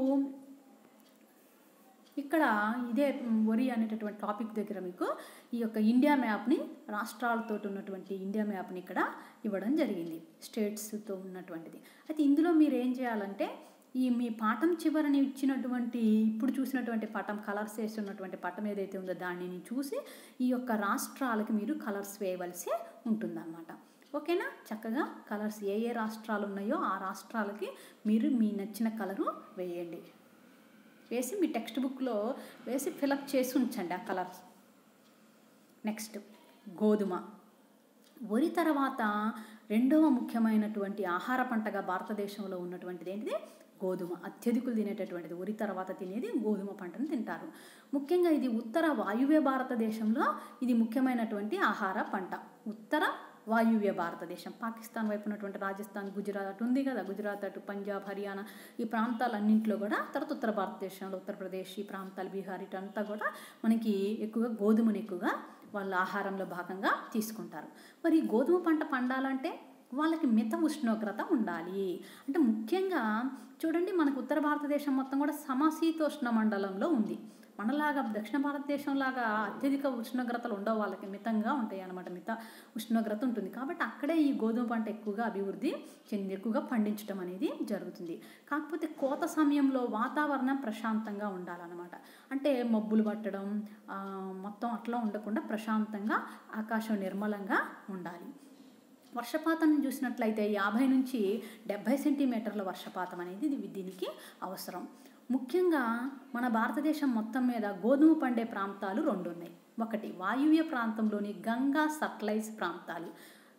ఇక్కడ ఇదే వరి అనేటటువంటి టాపిక్ దగ్గర మీకు ఈ యొక్క ఇండియా మ్యాప్ని, రాష్ట్రాలతో ఉన్నటువంటి ఇండియా మ్యాప్ని ఇక్కడ ఇవ్వడం జరిగింది, స్టేట్స్తో ఉన్నటువంటిది. అయితే ఇందులో మీరు ఏం చేయాలంటే ఈ మీ పాఠం చివరని ఇచ్చినటువంటి ఇప్పుడు చూసినటువంటి పటం, కలర్స్ వేస్తున్నటువంటి పటం ఏదైతే ఉందో దానిని చూసి ఈ యొక్క రాష్ట్రాలకి మీరు కలర్స్ వేయవలసి ఉంటుందన్నమాట. ఓకేనా, చక్కగా కలర్స్ ఏ ఏ రాష్ట్రాలు ఉన్నాయో ఆ రాష్ట్రాలకి మీరు మీ నచ్చిన కలరు వేయండి. వేసి మీ టెక్స్ట్ బుక్లో వేసి ఫిలప్ చేసి ఉంచండి ఆ కలర్స్. నెక్స్ట్ గోధుమ. వరి తర్వాత రెండవ ముఖ్యమైనటువంటి ఆహార పంటగా భారతదేశంలో ఉన్నటువంటిది ఏంటిది? గోధుమ. అత్యధికులు తినేటటువంటిది వరి తర్వాత తినేది గోధుమ పంటను తింటారు. ముఖ్యంగా ఇది ఉత్తర వాయువ్య భారతదేశంలో ఇది ముఖ్యమైనటువంటి ఆహార పంట. ఉత్తర వాయువ్య భారతదేశం, పాకిస్తాన్ వైపు ఉన్నటువంటి రాజస్థాన్, గుజరాత్ ఉంది కదా, గుజరాత్ అటు పంజాబ్, హర్యానా ఈ ప్రాంతాలన్నింటిలో కూడా, తర్వాత ఉత్తర భారతదేశంలో ఉత్తరప్రదేశ్ ఈ ప్రాంతాలు, బీహార్ ఇటంతా కూడా మనకి ఎక్కువగా గోధుమను ఎక్కువగా వాళ్ళ ఆహారంలో భాగంగా తీసుకుంటారు. మరి గోధుమ పంట పండాలంటే వాళ్ళకి మిత ఉష్ణోగ్రత ఉండాలి. అంటే ముఖ్యంగా చూడండి, మనకు ఉత్తర భారతదేశం మొత్తం కూడా సమశీతోష్ణ మండలంలో ఉంది. మనలాగా దక్షిణ భారతదేశం లాగా అత్యధిక ఉష్ణోగ్రతలు ఉండవు, వాళ్ళకి మితంగా ఉంటాయి అన్నమాట, మిత ఉష్ణోగ్రత ఉంటుంది. కాబట్టి అక్కడే ఈ గోధుమ పంట ఎక్కువగా అభివృద్ధి చెంది ఎక్కువగా పండించడం అనేది జరుగుతుంది. కాకపోతే కోత సమయంలో వాతావరణం ప్రశాంతంగా ఉండాలన్నమాట. అంటే మబ్బులు పట్టడం మొత్తం అట్లా ఉండకుండా ప్రశాంతంగా ఆకాశం నిర్మలంగా ఉండాలి. వర్షపాతం చూసినట్లయితే యాభై నుంచి డెబ్భై సెంటీమీటర్ల వర్షపాతం అనేది దీనికి అవసరం. ముఖ్యంగా మన భారతదేశం మొత్తం మీద గోధుమ పండే ప్రాంతాలు రెండు ఉన్నాయి. ఒకటి వాయువ్య ప్రాంతంలోని గంగా సట్లైజ్ ప్రాంతాలు,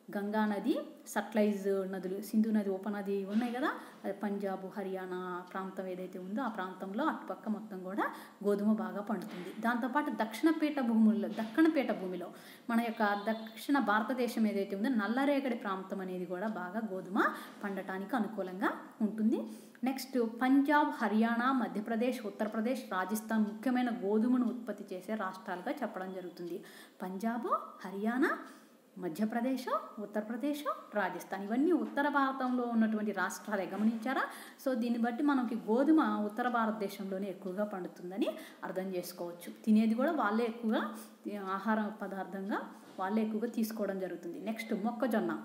గంగా నది, సట్లైజ్ నదులు, సింధు నది ఉపనది ఉన్నాయి కదా, అది పంజాబ్, హర్యానా ప్రాంతం ఏదైతే ఉందో ఆ ప్రాంతంలో అటుపక్క మొత్తం కూడా గోధుమ బాగా పండుతుంది. దాంతోపాటు దక్షిణ పీఠ భూముల్లో దక్కణ పీఠ భూమిలో మన యొక్క దక్షిణ భారతదేశం ఏదైతే ఉందో నల్లరేగడి ప్రాంతం అనేది కూడా బాగా గోధుమ పండటానికి అనుకూలంగా ఉంటుంది. నెక్స్ట్ పంజాబ్, హర్యానా, మధ్యప్రదేశ్, ఉత్తరప్రదేశ్, రాజస్థాన్ ముఖ్యమైన గోధుమను ఉత్పత్తి చేసే రాష్ట్రాలుగా చెప్పడం జరుగుతుంది. పంజాబ్, హర్యానా, మధ్యప్రదేశ్, ఉత్తరప్రదేశ్, రాజస్థాన్ ఇవన్నీ ఉత్తర భారతంలో ఉన్నటువంటి రాష్ట్రాలే, గమనించారా? సో దీన్ని బట్టి మనకి గోధుమ ఉత్తర భారతదేశంలోనే ఎక్కువగా పండుతుందని అర్థం చేసుకోవచ్చు. తినేది కూడా వాళ్ళే ఎక్కువగా ఆహార పదార్థంగా వాళ్ళే ఎక్కువగా తీసుకోవడం జరుగుతుంది. నెక్స్ట్ మొక్కజొన్న.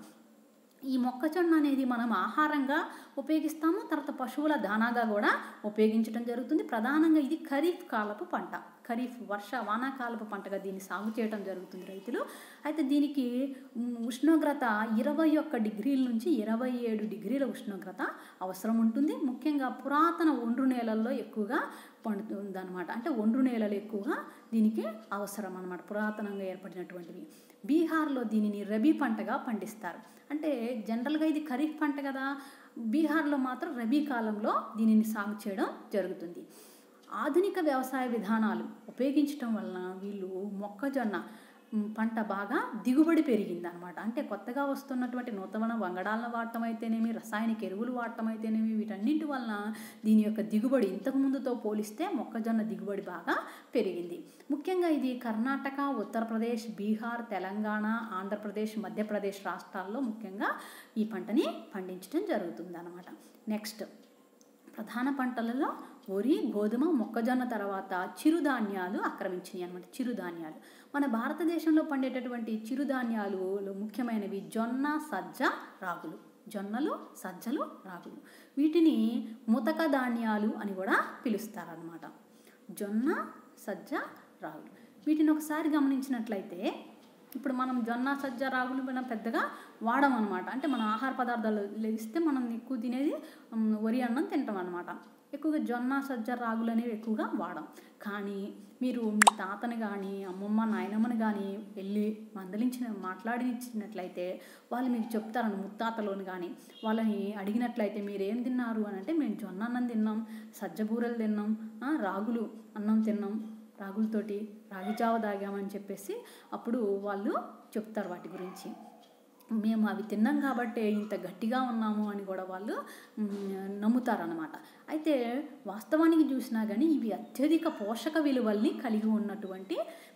ఈ మొక్కజొన్న అనేది మనం ఆహారంగా ఉపయోగిస్తాము, తర్వాత పశువుల దానాగా కూడా ఉపయోగించడం జరుగుతుంది. ప్రధానంగా ఇది ఖరీఫ్ కాలపు పంట, ఖరీఫ్ వర్ష వానాకాలపు పంటగా దీన్ని సాగు చేయడం జరుగుతుంది రైతులు. అయితే దీనికి ఉష్ణోగ్రత ఇరవై ఒక్క డిగ్రీల నుంచి ఇరవై ఏడు డిగ్రీల ఉష్ణోగ్రత అవసరం ఉంటుంది. ముఖ్యంగా పురాతన ఒండ్రు నేలల్లో ఎక్కువగా పండుతుంది అనమాట. అంటే ఒండ్రు నేలలు ఎక్కువగా దీనికి అవసరం అనమాట, పురాతనంగా ఏర్పడినటువంటివి. బీహార్లో దీనిని రబీ పంటగా పండిస్తారు. అంటే జనరల్గా ఇది ఖరీఫ్ పంట కదా, బీహార్లో మాత్రం రబీ కాలంలో దీనిని సాగు చేయడం జరుగుతుంది. ఆధునిక వ్యవసాయ విధానాలు ఉపయోగించడం వలన వీళ్ళు మొక్కజొన్న పంట బాగా దిగుబడి పెరిగింది అనమాట. అంటే కొత్తగా వస్తున్నటువంటి నూతన వంగడాలను వాడటం అయితేనేమి, రసాయనిక ఎరువులు వాడటం అయితేనేమి, వీటన్నింటి వలన దీని యొక్క దిగుబడి ఇంతకుముందుతో పోలిస్తే మొక్కజొన్న దిగుబడి బాగా పెరిగింది. ముఖ్యంగా ఇది కర్ణాటక, ఉత్తరప్రదేశ్, బీహార్, తెలంగాణ, ఆంధ్రప్రదేశ్, మధ్యప్రదేశ్ రాష్ట్రాల్లో ముఖ్యంగా ఈ పంటని పండించడం జరుగుతుంది అన్నమాట. నెక్స్ట్ ప్రధాన పంటలలో వరి, గోధుమ, మొక్కజొన్న తర్వాత చిరుధాన్యాలు ఆక్రమించినాయి అనమాట. చిరుధాన్యాలు మన భారతదేశంలో పండేటటువంటి చిరుధాన్యాలు ముఖ్యమైనవి జొన్న, సజ్జ, రాగులు. జొన్నలు, సజ్జలు, రాగులు వీటిని ముతక ధాన్యాలు అని కూడా పిలుస్తారనమాట. జొన్న, సజ్జ, రాగులు వీటిని ఒకసారి గమనించినట్లయితే ఇప్పుడు మనం జొన్న, సజ్జ, రాగులు మనం పెద్దగా వాడమన్నమాట. అంటే మన ఆహార పదార్థాలు లెగిస్తే మనం ఎక్కువ తినేది వరి అన్నం తింటాం అనమాట. ఎక్కువగా జొన్న, సజ్జ, రాగులు అనేవి ఎక్కువగా వాడం. కానీ మీరు మీ తాతని కానీ అమ్మమ్మ నాయనమ్మని కానీ వెళ్ళి మందలించిన మాట్లాడించినట్లయితే వాళ్ళు మీకు చెప్తారని, ముత్తాతలోని కానీ వాళ్ళని అడిగినట్లయితే మీరు ఏం తిన్నారు అని అంటే మేము జొన్న అన్నం తిన్నాం, సజ్జ బూరెలు తిన్నాం, రాగులు అన్నం తిన్నాం, రాగులతోటి రాగి జావ తాగామని చెప్పేసి అప్పుడు వాళ్ళు చెప్తారు వాటి గురించి. మేము అవి తిన్నాం కాబట్టి ఇంత గట్టిగా ఉన్నాము అని కూడా వాళ్ళు నమ్ముతారనమాట. అయితే వాస్తవానికి చూసినా కానీ ఇవి అత్యధిక పోషక విలువల్ని కలిగి ఉన్నటువంటి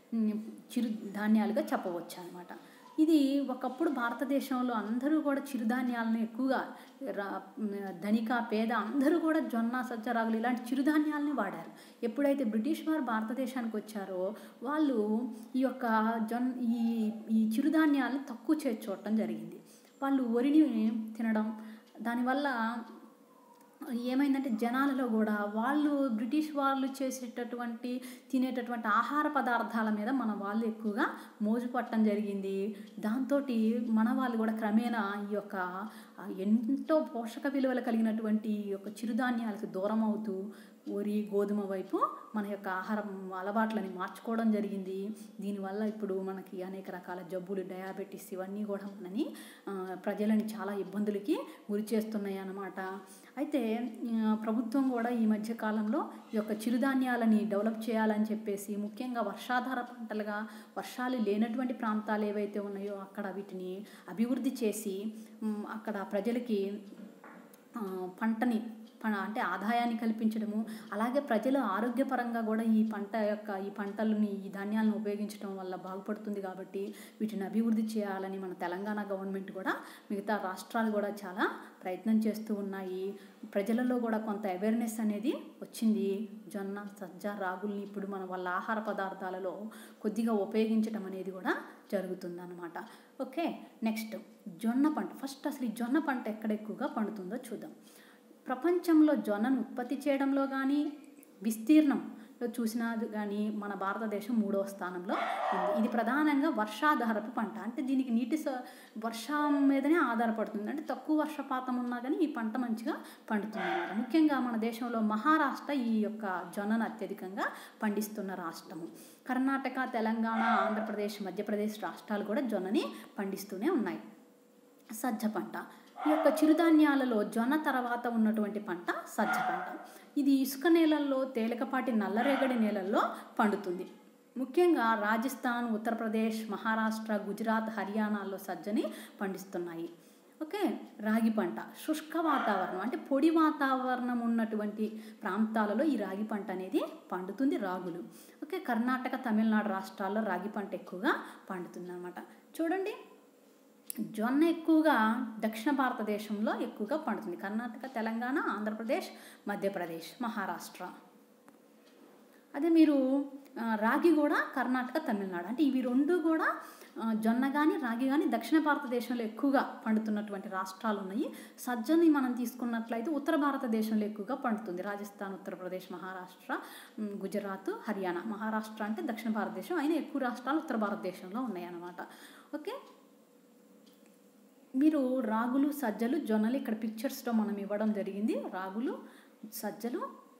చిరు ధాన్యాలుగా చెప్పవచ్చు అనమాట. ఇది ఒకప్పుడు భారతదేశంలో అందరూ కూడా చిరుధాన్యాలను ఎక్కువగా ధనిక, పేద అందరూ కూడా జొన్న, సజ్జ, రాగులు ఇలాంటి చిరుధాన్యాలని వాడారు. ఎప్పుడైతే బ్రిటిష్ వారు భారతదేశానికి వచ్చారో వాళ్ళు ఈ యొక్క జొన్న ఈ ఈ చిరుధాన్యాలను తక్కువ చేసి చూడటం జరిగింది. వాళ్ళు వరిని తినడం, దానివల్ల ఏమైందంటే జనాలలో కూడా వాళ్ళు బ్రిటిష్ వాళ్ళు చేసేటటువంటి తినేటటువంటి ఆహార పదార్థాల మీద మన వాళ్ళు ఎక్కువగా మోజు పట్టడం జరిగింది. దాంతో మన వాళ్ళు కూడా క్రమేణా ఈ యొక్క ఎంతో పోషక విలువలు కలిగినటువంటి ఈ యొక్క చిరుధాన్యాలకు దూరం అవుతూ వరి, గోధుమ వైపు మన యొక్క ఆహారం అలవాట్లని మార్చుకోవడం జరిగింది. దీనివల్ల ఇప్పుడు మనకి అనేక రకాల జబ్బులు, డయాబెటీస్ ఇవన్నీ కూడా మనని ప్రజలని చాలా ఇబ్బందులకి గురి చేస్తున్నాయి అన్నమాట. అయితే ప్రభుత్వం కూడా ఈ మధ్య కాలంలో ఈ యొక్క చిరుధాన్యాలని డెవలప్ చేయాలని చెప్పేసి ముఖ్యంగా వర్షాధార పంటలుగా వర్షాలు లేనటువంటి ప్రాంతాలు ఏవైతే ఉన్నాయో అక్కడ వీటిని అభివృద్ధి చేసి అక్కడ ప్రజలకి పంటని అంటే ఆదాయాన్ని కల్పించడము, అలాగే ప్రజలు ఆరోగ్యపరంగా కూడా ఈ పంట యొక్క ఈ పంటలని ఈ ధాన్యాలను ఉపయోగించడం వల్ల బాగుపడుతుంది. కాబట్టి వీటిని అభివృద్ధి చేయాలని మన తెలంగాణ గవర్నమెంట్ కూడా మిగతా రాష్ట్రాలు కూడా చాలా ప్రయత్నం చేస్తూ ఉన్నాయి. ప్రజలలో కూడా కొంత అవేర్నెస్ అనేది వచ్చింది. జొన్న, సజ్జ, రాగుల్ని ఇప్పుడు మన వాళ్ళ ఆహార పదార్థాలలో కొద్దిగా ఉపయోగించడం అనేది కూడా జరుగుతుందన్నమాట. ఓకే, నెక్స్ట్ జొన్న పంట. ఫస్ట్ అసలు ఈ జొన్న పంట ఎక్కడ ఎక్కువగా పండుతుందో చూద్దాం. ప్రపంచంలో జొన్నను ఉత్పత్తి చేయడంలో కానీ విస్తీర్ణంలో చూసినా కానీ మన భారతదేశం మూడవ స్థానంలో ఉంది. ఇది ప్రధానంగా వర్షాధారపు పంట. అంటే దీనికి నీటి వర్షం మీదనే ఆధారపడుతుంది. అంటే తక్కువ వర్షపాతం ఉన్నా కానీ ఈ పంట మంచిగా పండుతుంది అన్నమాట. ముఖ్యంగా మన దేశంలో మహారాష్ట్ర ఈ యొక్క జొన్నను అత్యధికంగా పండిస్తున్న రాష్ట్రము. కర్ణాటక, తెలంగాణ, ఆంధ్రప్రదేశ్, మధ్యప్రదేశ్ రాష్ట్రాలు కూడా జొన్నని పండిస్తూనే ఉన్నాయి. సజ్జ పంట. ఈ యొక్క చిరుధాన్యాలలో జొన్న తర్వాత ఉన్నటువంటి పంట సజ్జ పంట. ఇది ఇసుక నేలల్లో, తేలికపాటి నల్లరేగడి నేలల్లో పండుతుంది. ముఖ్యంగా రాజస్థాన్, ఉత్తరప్రదేశ్, మహారాష్ట్ర, గుజరాత్, హర్యానాల్లో సజ్జని పండిస్తున్నాయి. ఓకే. రాగి పంట శుష్క వాతావరణం అంటే పొడి వాతావరణం ఉన్నటువంటి ప్రాంతాలలో ఈ రాగి పంట అనేది పండుతుంది. రాగులు ఓకే. కర్ణాటక, తమిళనాడు రాష్ట్రాల్లో రాగి పంట ఎక్కువగా పండుతుంది అన్నమాట. చూడండి, జొన్న ఎక్కువగా దక్షిణ భారతదేశంలో ఎక్కువగా పండుతుంది. కర్ణాటక, తెలంగాణ, ఆంధ్రప్రదేశ్, మధ్యప్రదేశ్, మహారాష్ట్ర. అదే మీరు రాగి కూడా కర్ణాటక, తమిళనాడు అంటే ఇవి రెండు కూడా జొన్న కానీ రాగి కానీ దక్షిణ భారతదేశంలో ఎక్కువగా పండుతున్నటువంటి రాష్ట్రాలు ఉన్నాయి. సజ్జని మనం తీసుకున్నట్లయితే ఉత్తర భారతదేశంలో ఎక్కువగా పండుతుంది. రాజస్థాన్, ఉత్తరప్రదేశ్, మహారాష్ట్ర, గుజరాత్, హర్యానా. మహారాష్ట్ర అంటే దక్షిణ భారతదేశం, అయినా ఎక్కువ రాష్ట్రాలు ఉత్తర భారతదేశంలో ఉన్నాయి అన్నమాట. ఓకే. మీరు రాగులు, సజ్జలు, జొన్నలు ఇక్కడ పిక్చర్స్లో మనం ఇవ్వడం జరిగింది. రాగులు, సజ్జలు,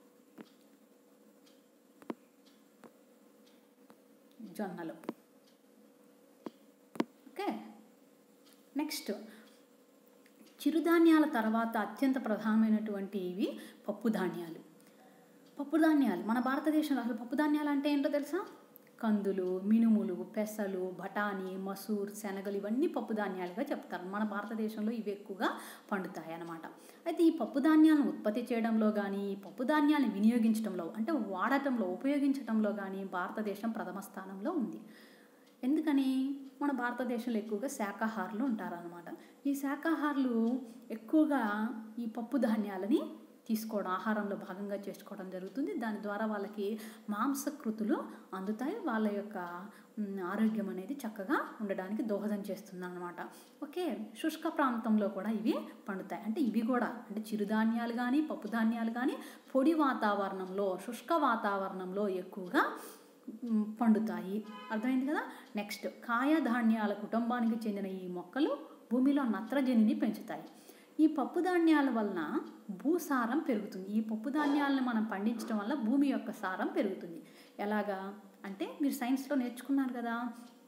జొన్నలు. ఓకే. నెక్స్ట్ చిరుధాన్యాల తర్వాత అత్యంత ప్రధానమైనటువంటి ఇవి పప్పు ధాన్యాలు. పప్పు ధాన్యాలు మన భారతదేశంలో అసలు పప్పు ధాన్యాలు అంటే ఏంటో తెలుసా? కందులు, మినుములు, పెసలు, బఠానీ, మసూర్, శనగలు ఇవన్నీ పప్పు ధాన్యాలుగా చెప్తారు. మన భారతదేశంలో ఇవి ఎక్కువగా పండుతాయి అన్నమాట. అయితే ఈ పప్పు ధాన్యాలను ఉత్పత్తి చేయడంలో కానీ, ఈ పప్పు ధాన్యాలను వినియోగించడంలో అంటే వాడటంలో, ఉపయోగించడంలో కానీ భారతదేశం ప్రథమ స్థానంలో ఉంది. ఎందుకని? మన భారతదేశంలో ఎక్కువగా శాకాహారులు ఉంటారన్నమాట. ఈ శాకాహారులు ఎక్కువగా ఈ పప్పు ధాన్యాలని తీసుకోవడం, ఆహారంలో భాగంగా చేసుకోవడం జరుగుతుంది. దాని ద్వారా వాళ్ళకి మాంసకృతులు అందుతాయి. వాళ్ళ యొక్క ఆరోగ్యం అనేది చక్కగా ఉండడానికి దోహదం చేస్తుంది అన్నమాట. ఓకే. శుష్క ప్రాంతంలో కూడా ఇవి పండుతాయి. అంటే ఇవి కూడా అంటే చిరుధాన్యాలు కానీ, పప్పు ధాన్యాలు కానీ పొడి వాతావరణంలో, శుష్క వాతావరణంలో ఎక్కువగా పండుతాయి. అర్థమైంది కదా? నెక్స్ట్ కాయధాన్యాల కుటుంబానికి చెందిన ఈ మొక్కలు భూమిలో నత్రజనిని పెంచుతాయి. ఈ పప్పు ధాన్యాల వలన భూసారం పెరుగుతుంది. ఈ పప్పు ధాన్యాలను మనం పండించడం వల్ల భూమి యొక్క సారం పెరుగుతుంది. ఎలాగా అంటే మీరు సైన్స్లో నేర్చుకున్నారు కదా,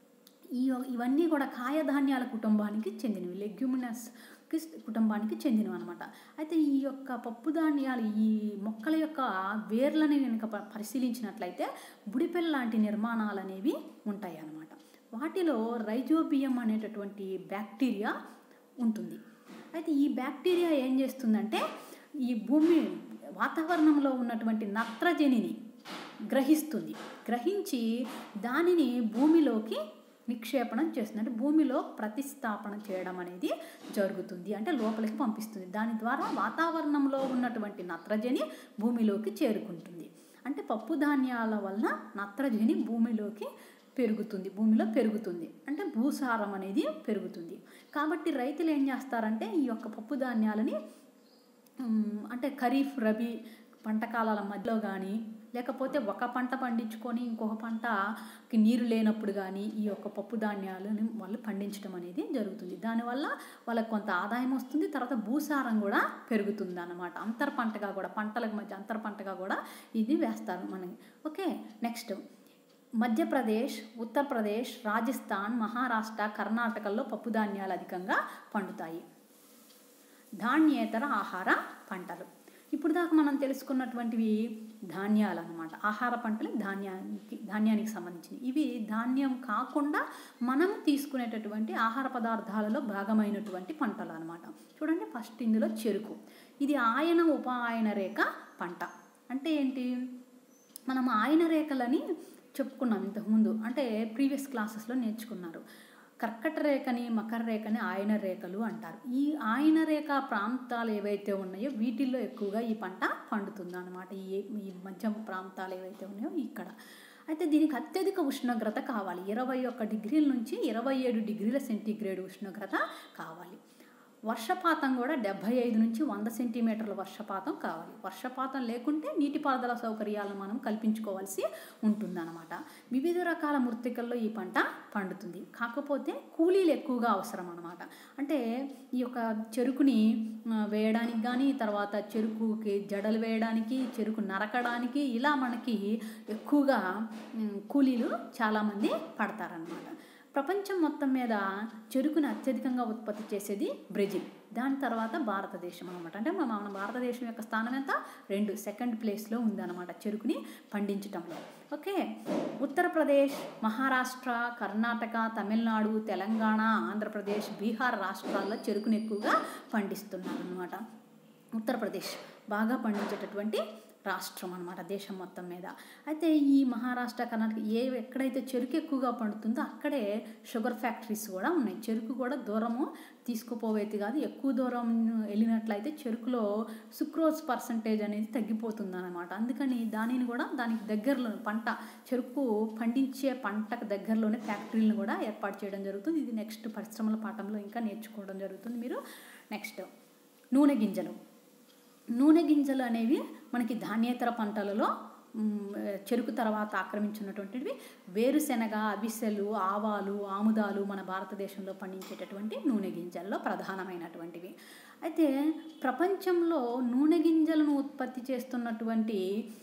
ఈ ఇవన్నీ కూడా కాయధాన్యాల కుటుంబానికి చెందినవి, లెగ్యూమినస్ కుటుంబానికి చెందినవి అనమాట. అయితే ఈ యొక్క పప్పు ధాన్యాలు ఈ మొక్కల యొక్క వేర్లని కనుక పరిశీలించినట్లయితే బుడిపెల్ లాంటి నిర్మాణాలు అనేవి ఉంటాయి అన్నమాట. వాటిలో రైజోబియం అనేటటువంటి బ్యాక్టీరియా ఉంటుంది. అయితే ఈ బ్యాక్టీరియా ఏం చేస్తుందంటే ఈ భూమి వాతావరణంలో ఉన్నటువంటి నత్రజనిని గ్రహిస్తుంది. గ్రహించి దానిని భూమిలోకి నిక్షేపణం చేస్తుంది. అంటే భూమిలో ప్రతిస్థాపన చేయడం అనేది జరుగుతుంది. అంటే లోపలికి పంపిస్తుంది. దాని ద్వారా వాతావరణంలో ఉన్నటువంటి నత్రజని భూమిలోకి చేరుకుంటుంది. అంటే పప్పు ధాన్యాల వల్ల నత్రజని భూమిలోకి పెరుగుతుంది, భూమిలో పెరుగుతుంది. అంటే భూసారం అనేది పెరుగుతుంది. కాబట్టి రైతులు ఏం చేస్తారంటే ఈ యొక్క పప్పు ధాన్యాలని అంటే ఖరీఫ్, రబీ పంట కాలాల మధ్యలో కానీ, లేకపోతే ఒక పంట పండించుకొని ఇంకొక పంటకి నీరు లేనప్పుడు కానీ ఈ యొక్క పప్పు ధాన్యాలను వాళ్ళు పండించడం అనేది జరుగుతుంది. దానివల్ల వాళ్ళకి కొంత ఆదాయం వస్తుంది. తర్వాత భూసారం కూడా పెరుగుతుంది అన్నమాట. అంతర్ పంటగా కూడా, పంటలకు మధ్య అంతర్ పంటగా కూడా ఇది వేస్తారు మనకి. ఓకే. నెక్స్ట్ మధ్యప్రదేశ్, ఉత్తరప్రదేశ్, రాజస్థాన్, మహారాష్ట్ర, కర్ణాటకల్లో పప్పు ధాన్యాలు అధికంగా పండుతాయి. ధాన్యేతర ఆహార పంటలు. ఇప్పుడు దాకా మనం తెలుసుకున్నటువంటివి ధాన్యాలు అన్నమాట. ఆహార పంటలు ధాన్యానికి ధాన్యానికి సంబంధించినవి. ఇవి ధాన్యం కాకుండా మనం తీసుకునేటటువంటి ఆహార పదార్థాలలో భాగమైనటువంటి పంటలు అన్నమాట. చూడండి, ఫస్ట్ ఇందులో చెరుకు. ఇది ఆయన ఉప ఆయన రేఖ పంట. అంటే ఏంటి? మనం ఆయన రేఖలని చెప్పుకున్నాం ఇంతకుముందు, అంటే ప్రీవియస్ క్లాసెస్లో నేర్చుకున్నారు. కర్కట రేఖని, మకర రేఖని ఆయన రేఖలు అంటారు. ఈ ఆయన రేఖ ప్రాంతాలు ఏవైతే ఉన్నాయో వీటిల్లో ఎక్కువగా ఈ పంట పండుతుంది అన్నమాట. ఈ ఈ మధ్య ప్రాంతాలు ఏవైతే ఉన్నాయో ఇక్కడ. అయితే దీనికి అత్యధిక ఉష్ణోగ్రత కావాలి. ఇరవై ఒక్క డిగ్రీల నుంచి ఇరవై ఏడు డిగ్రీల సెంటీగ్రేడ్ ఉష్ణోగ్రత కావాలి. వర్షపాతం కూడా డెబ్భై ఐదు నుంచి వంద సెంటీమీటర్ల వర్షపాతం కావాలి. వర్షపాతం లేకుంటే నీటిపారుదల సౌకర్యాలను మనం కల్పించుకోవాల్సి ఉంటుందన్నమాట. వివిధ రకాల మృత్తికల్లో ఈ పంట పండుతుంది. కాకపోతే కూలీలు ఎక్కువగా అవసరం అన్నమాట. అంటే ఈ యొక్క చెరుకుని వేయడానికి కానీ, తర్వాత చెరుకుకి జడలు వేయడానికి, చెరుకు నరకడానికి ఇలా మనకి ఎక్కువగా కూలీలు చాలామంది పడతారనమాట. ప్రపంచం మొత్తం మీద చెరుకుని అత్యధికంగా ఉత్పత్తి చేసేది బ్రెజిల్, దాని తర్వాత భారతదేశం అనమాట. అంటే మన భారతదేశం యొక్క స్థానం ఎంత, రెండు, సెకండ్ ప్లేస్లో ఉందన్నమాట చెరుకుని పండించటంలో. ఓకే, ఉత్తరప్రదేశ్, మహారాష్ట్ర, కర్ణాటక, తమిళనాడు, తెలంగాణ, ఆంధ్రప్రదేశ్, బీహార్ రాష్ట్రాల్లో చెరుకుని ఎక్కువగా పండిస్తున్నారు అనమాట. ఉత్తరప్రదేశ్ బాగా పండించేటటువంటి రాష్ట్రం అనమాట దేశం మొత్తం మీద. అయితే ఈ మహారాష్ట్ర, కర్ణాటక ఏ ఎక్కడైతే చెరుకు ఎక్కువగా పండుతుందో అక్కడే షుగర్ ఫ్యాక్టరీస్ కూడా ఉన్నాయి. చెరుకు కూడా దూరము తీసుకుపోవేది కాదు, ఎక్కువ దూరం వెళ్ళినట్లయితే చెరుకులో సుక్రోజ్ పర్సంటేజ్ అనేది తగ్గిపోతుంది అనమాట. అందుకని దానిని కూడా దానికి దగ్గరలో పంట చెరుకు పండించే పంటకు దగ్గరలోనే ఫ్యాక్టరీలను కూడా ఏర్పాటు చేయడం జరుగుతుంది. ఇది నెక్స్ట్ పరిశ్రమల పాఠంలో ఇంకా నేర్చుకోవడం జరుగుతుంది మీరు. నెక్స్ట్ నూనె గింజలు. నూనె గింజలు అనేవి మనకి ధాన్యేతర పంటలలో చెరుకు తర్వాత ఆక్రమించున్నటువంటివి వేరుశెనగ, అవిసెలు, ఆవాలు, ఆముదాలు మన భారతదేశంలో పండించేటటువంటి నూనె గింజల్లో ప్రధానమైనటువంటివి. అయితే ప్రపంచంలో నూనె గింజలను ఉత్పత్తి చేస్తున్నటువంటి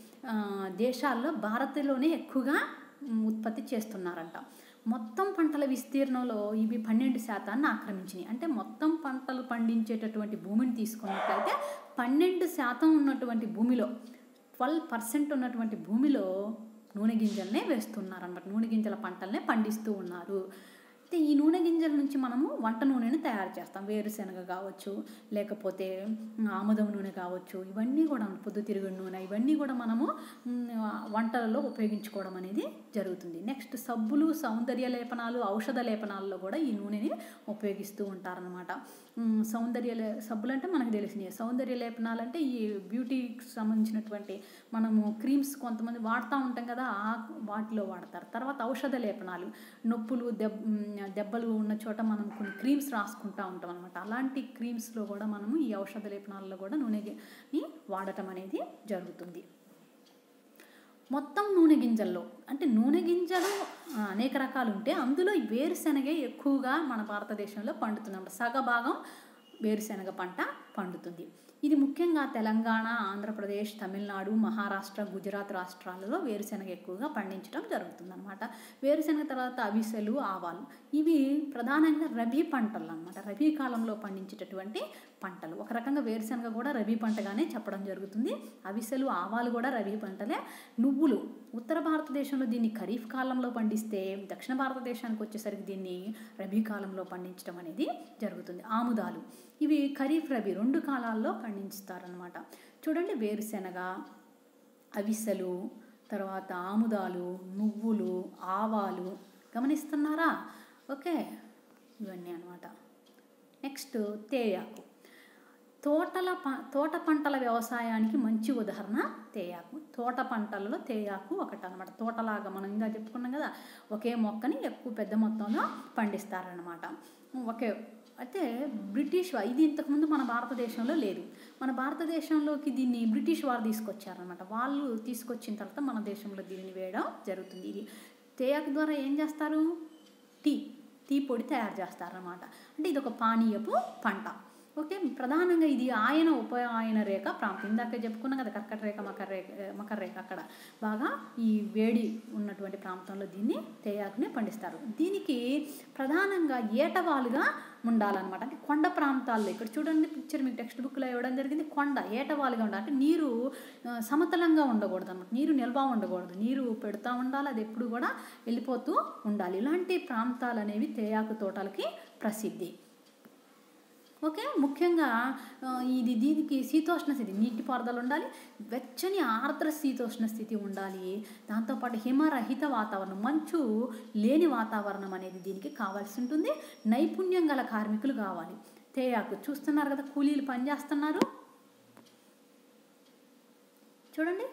దేశాల్లో భారత్లోనే ఎక్కువగా ఉత్పత్తి చేస్తున్నారంట. మొత్తం పంటల విస్తీర్ణంలో ఇవి పన్నెండు శాతాన్ని ఆక్రమించినాయి. అంటే మొత్తం పంటలు పండించేటటువంటి భూమిని తీసుకున్నట్లయితే పన్నెండు శాతం ఉన్నటువంటి భూమిలో ట్వెల్వ్ పర్సెంట్ ఉన్నటువంటి భూమిలో నూనె గింజలనే వేస్తున్నారన్నమాట. నూనె గింజల పంటలనే పండిస్తూ ఉన్నారు. అయితే ఈ నూనె గింజల నుంచి మనము వంట నూనెని తయారు చేస్తాం. వేరుశెనగ కావచ్చు, లేకపోతే ఆముదం నూనె కావచ్చు, ఇవన్నీ కూడా పొద్దుతిరుగుడు నూనె, ఇవన్నీ కూడా మనము వంటలలో ఉపయోగించుకోవడం అనేది జరుగుతుంది. నెక్స్ట్ సబ్బులు, సౌందర్య లేపనాలు, ఔషధ లేపనాల్లో కూడా ఈ నూనెని ఉపయోగిస్తూ ఉంటారనమాట. సౌందర్య లే సబ్బులు అంటే మనకు తెలిసినవి. సౌందర్య లేపనాలు అంటే ఈ బ్యూటీకి సంబంధించినటువంటి మనము క్రీమ్స్ కొంతమంది వాడుతూ ఉంటాం కదా, ఆ వాటిలో వాడతారు. తర్వాత ఔషధ లేపనాలు, నొప్పులు, దెబ్ దెబ్బలు ఉన్న చోట మనం కొన్ని క్రీమ్స్ రాసుకుంటూ ఉంటాం అనమాట. అలాంటి క్రీమ్స్లో కూడా మనము ఈ ఔషధ లేపనాల్లో కూడా నూనెని వాడటం అనేది జరుగుతుంది. మొత్తం నూనె గింజల్లో అంటే నూనె గింజలు అనేక రకాలు ఉంటే అందులో వేరుశెనగే ఎక్కువగా మన భారతదేశంలో పండుతుంది. సగభాగం వేరుశెనగ పంట పండుతుంది. ఇది ముఖ్యంగా తెలంగాణ, ఆంధ్రప్రదేశ్, తమిళనాడు, మహారాష్ట్ర, గుజరాత్ రాష్ట్రాలలో వేరుశెనగ ఎక్కువగా పండించడం జరుగుతుందన్నమాట. వేరుశెనగ తర్వాత అవిసెలు, ఆవాలు, ఇవి ప్రధానంగా రబీ పంటలు అన్నమాట. రబీ కాలంలో పండించేటటువంటి పంటలు. ఒక రకంగా వేరుశెనగ కూడా రబీ పంటగానే చెప్పడం జరుగుతుంది. అవిసెలు, ఆవాలు కూడా రబీ పంటలే. నువ్వులు ఉత్తర భారతదేశంలో దీన్ని ఖరీఫ్ కాలంలో పండిస్తే దక్షిణ భారతదేశానికి వచ్చేసరికి దీన్ని రబీ కాలంలో పండించడం అనేది జరుగుతుంది. ఆముదాలు ఇవి ఖరీఫ్, రబీ రెండు కాలాల్లో పండించుతారనమాట. చూడండి, వేరుశెనగ, అవిసెలు, తర్వాత ఆముదాలు, నువ్వులు, ఆవాలు గమనిస్తున్నారా? ఓకే, ఇవన్నీ అనమాట. నెక్స్ట్ తేయాకు. తోటల ప తోట పంటల వ్యవసాయానికి మంచి ఉదాహరణ తేయాకు. తోట పంటలలో తేయాకు ఒకటి అనమాట. తోటలాగా మనం ఇంకా చెప్పుకున్నాం కదా, ఒకే మొక్కని ఎక్కువ పెద్ద మొత్తంలో పండిస్తారనమాట. ఒకే అయితే బ్రిటిష్ ఇది ఇంతకుముందు మన భారతదేశంలో లేదు. మన భారతదేశంలోకి దీన్ని బ్రిటిష్ వారు తీసుకొచ్చారనమాట. వాళ్ళు తీసుకొచ్చిన తర్వాత మన దేశంలో దీనిని వేయడం జరుగుతుంది. ఇది తేయాకు ద్వారా ఏం చేస్తారు? టీ టీ పొడి తయారు చేస్తారనమాట. అంటే ఇది ఒక పానీయపు పంట. ఓకే, ప్రధానంగా ఇది ఆయన ఉపఆయన రేఖ ప్రాంతం. ఇందాక చెప్పుకున్నాం కదా, కర్కట రేఖ, మకర రేఖ మకర రేఖ అక్కడ బాగా ఈ వేడి ఉన్నటువంటి ప్రాంతంలో దీన్ని తేయాకుని పండిస్తారు. దీనికి ప్రధానంగా ఏటవాలుగా ఉండాలన్నమాట. అంటే కొండ ప్రాంతాల్లో, ఇక్కడ చూడండి పిక్చర్ మీకు టెక్స్ట్ బుక్లో ఇవ్వడం జరిగింది. కొండ ఏటవాలుగా ఉండాలి. అంటే నీరు సమతలంగా ఉండకూడదు అనమాట. నీరు నిల్వ ఉండకూడదు, నీరు పెడతా ఉండాలి, అది ఎప్పుడు కూడా వెళ్ళిపోతూ ఉండాలి. ఇలాంటి ప్రాంతాలు అనేవి తేయాకు తోటలకి ప్రసిద్ధి. ఓకే, ముఖ్యంగా ఇది దీనికి శీతోష్ణ స్థితి, నీటిపారుదల ఉండాలి, వెచ్చని ఆర్ద్ర శీతోష్ణ స్థితి ఉండాలి. దాంతోపాటు హిమరహిత వాతావరణం, మంచు లేని వాతావరణం అనేది దీనికి కావాల్సి ఉంటుంది. నైపుణ్యం గల కార్మికులు కావాలి. తేయాకు చూస్తున్నారు కదా, కూలీలు పనిచేస్తున్నారు చూడండి.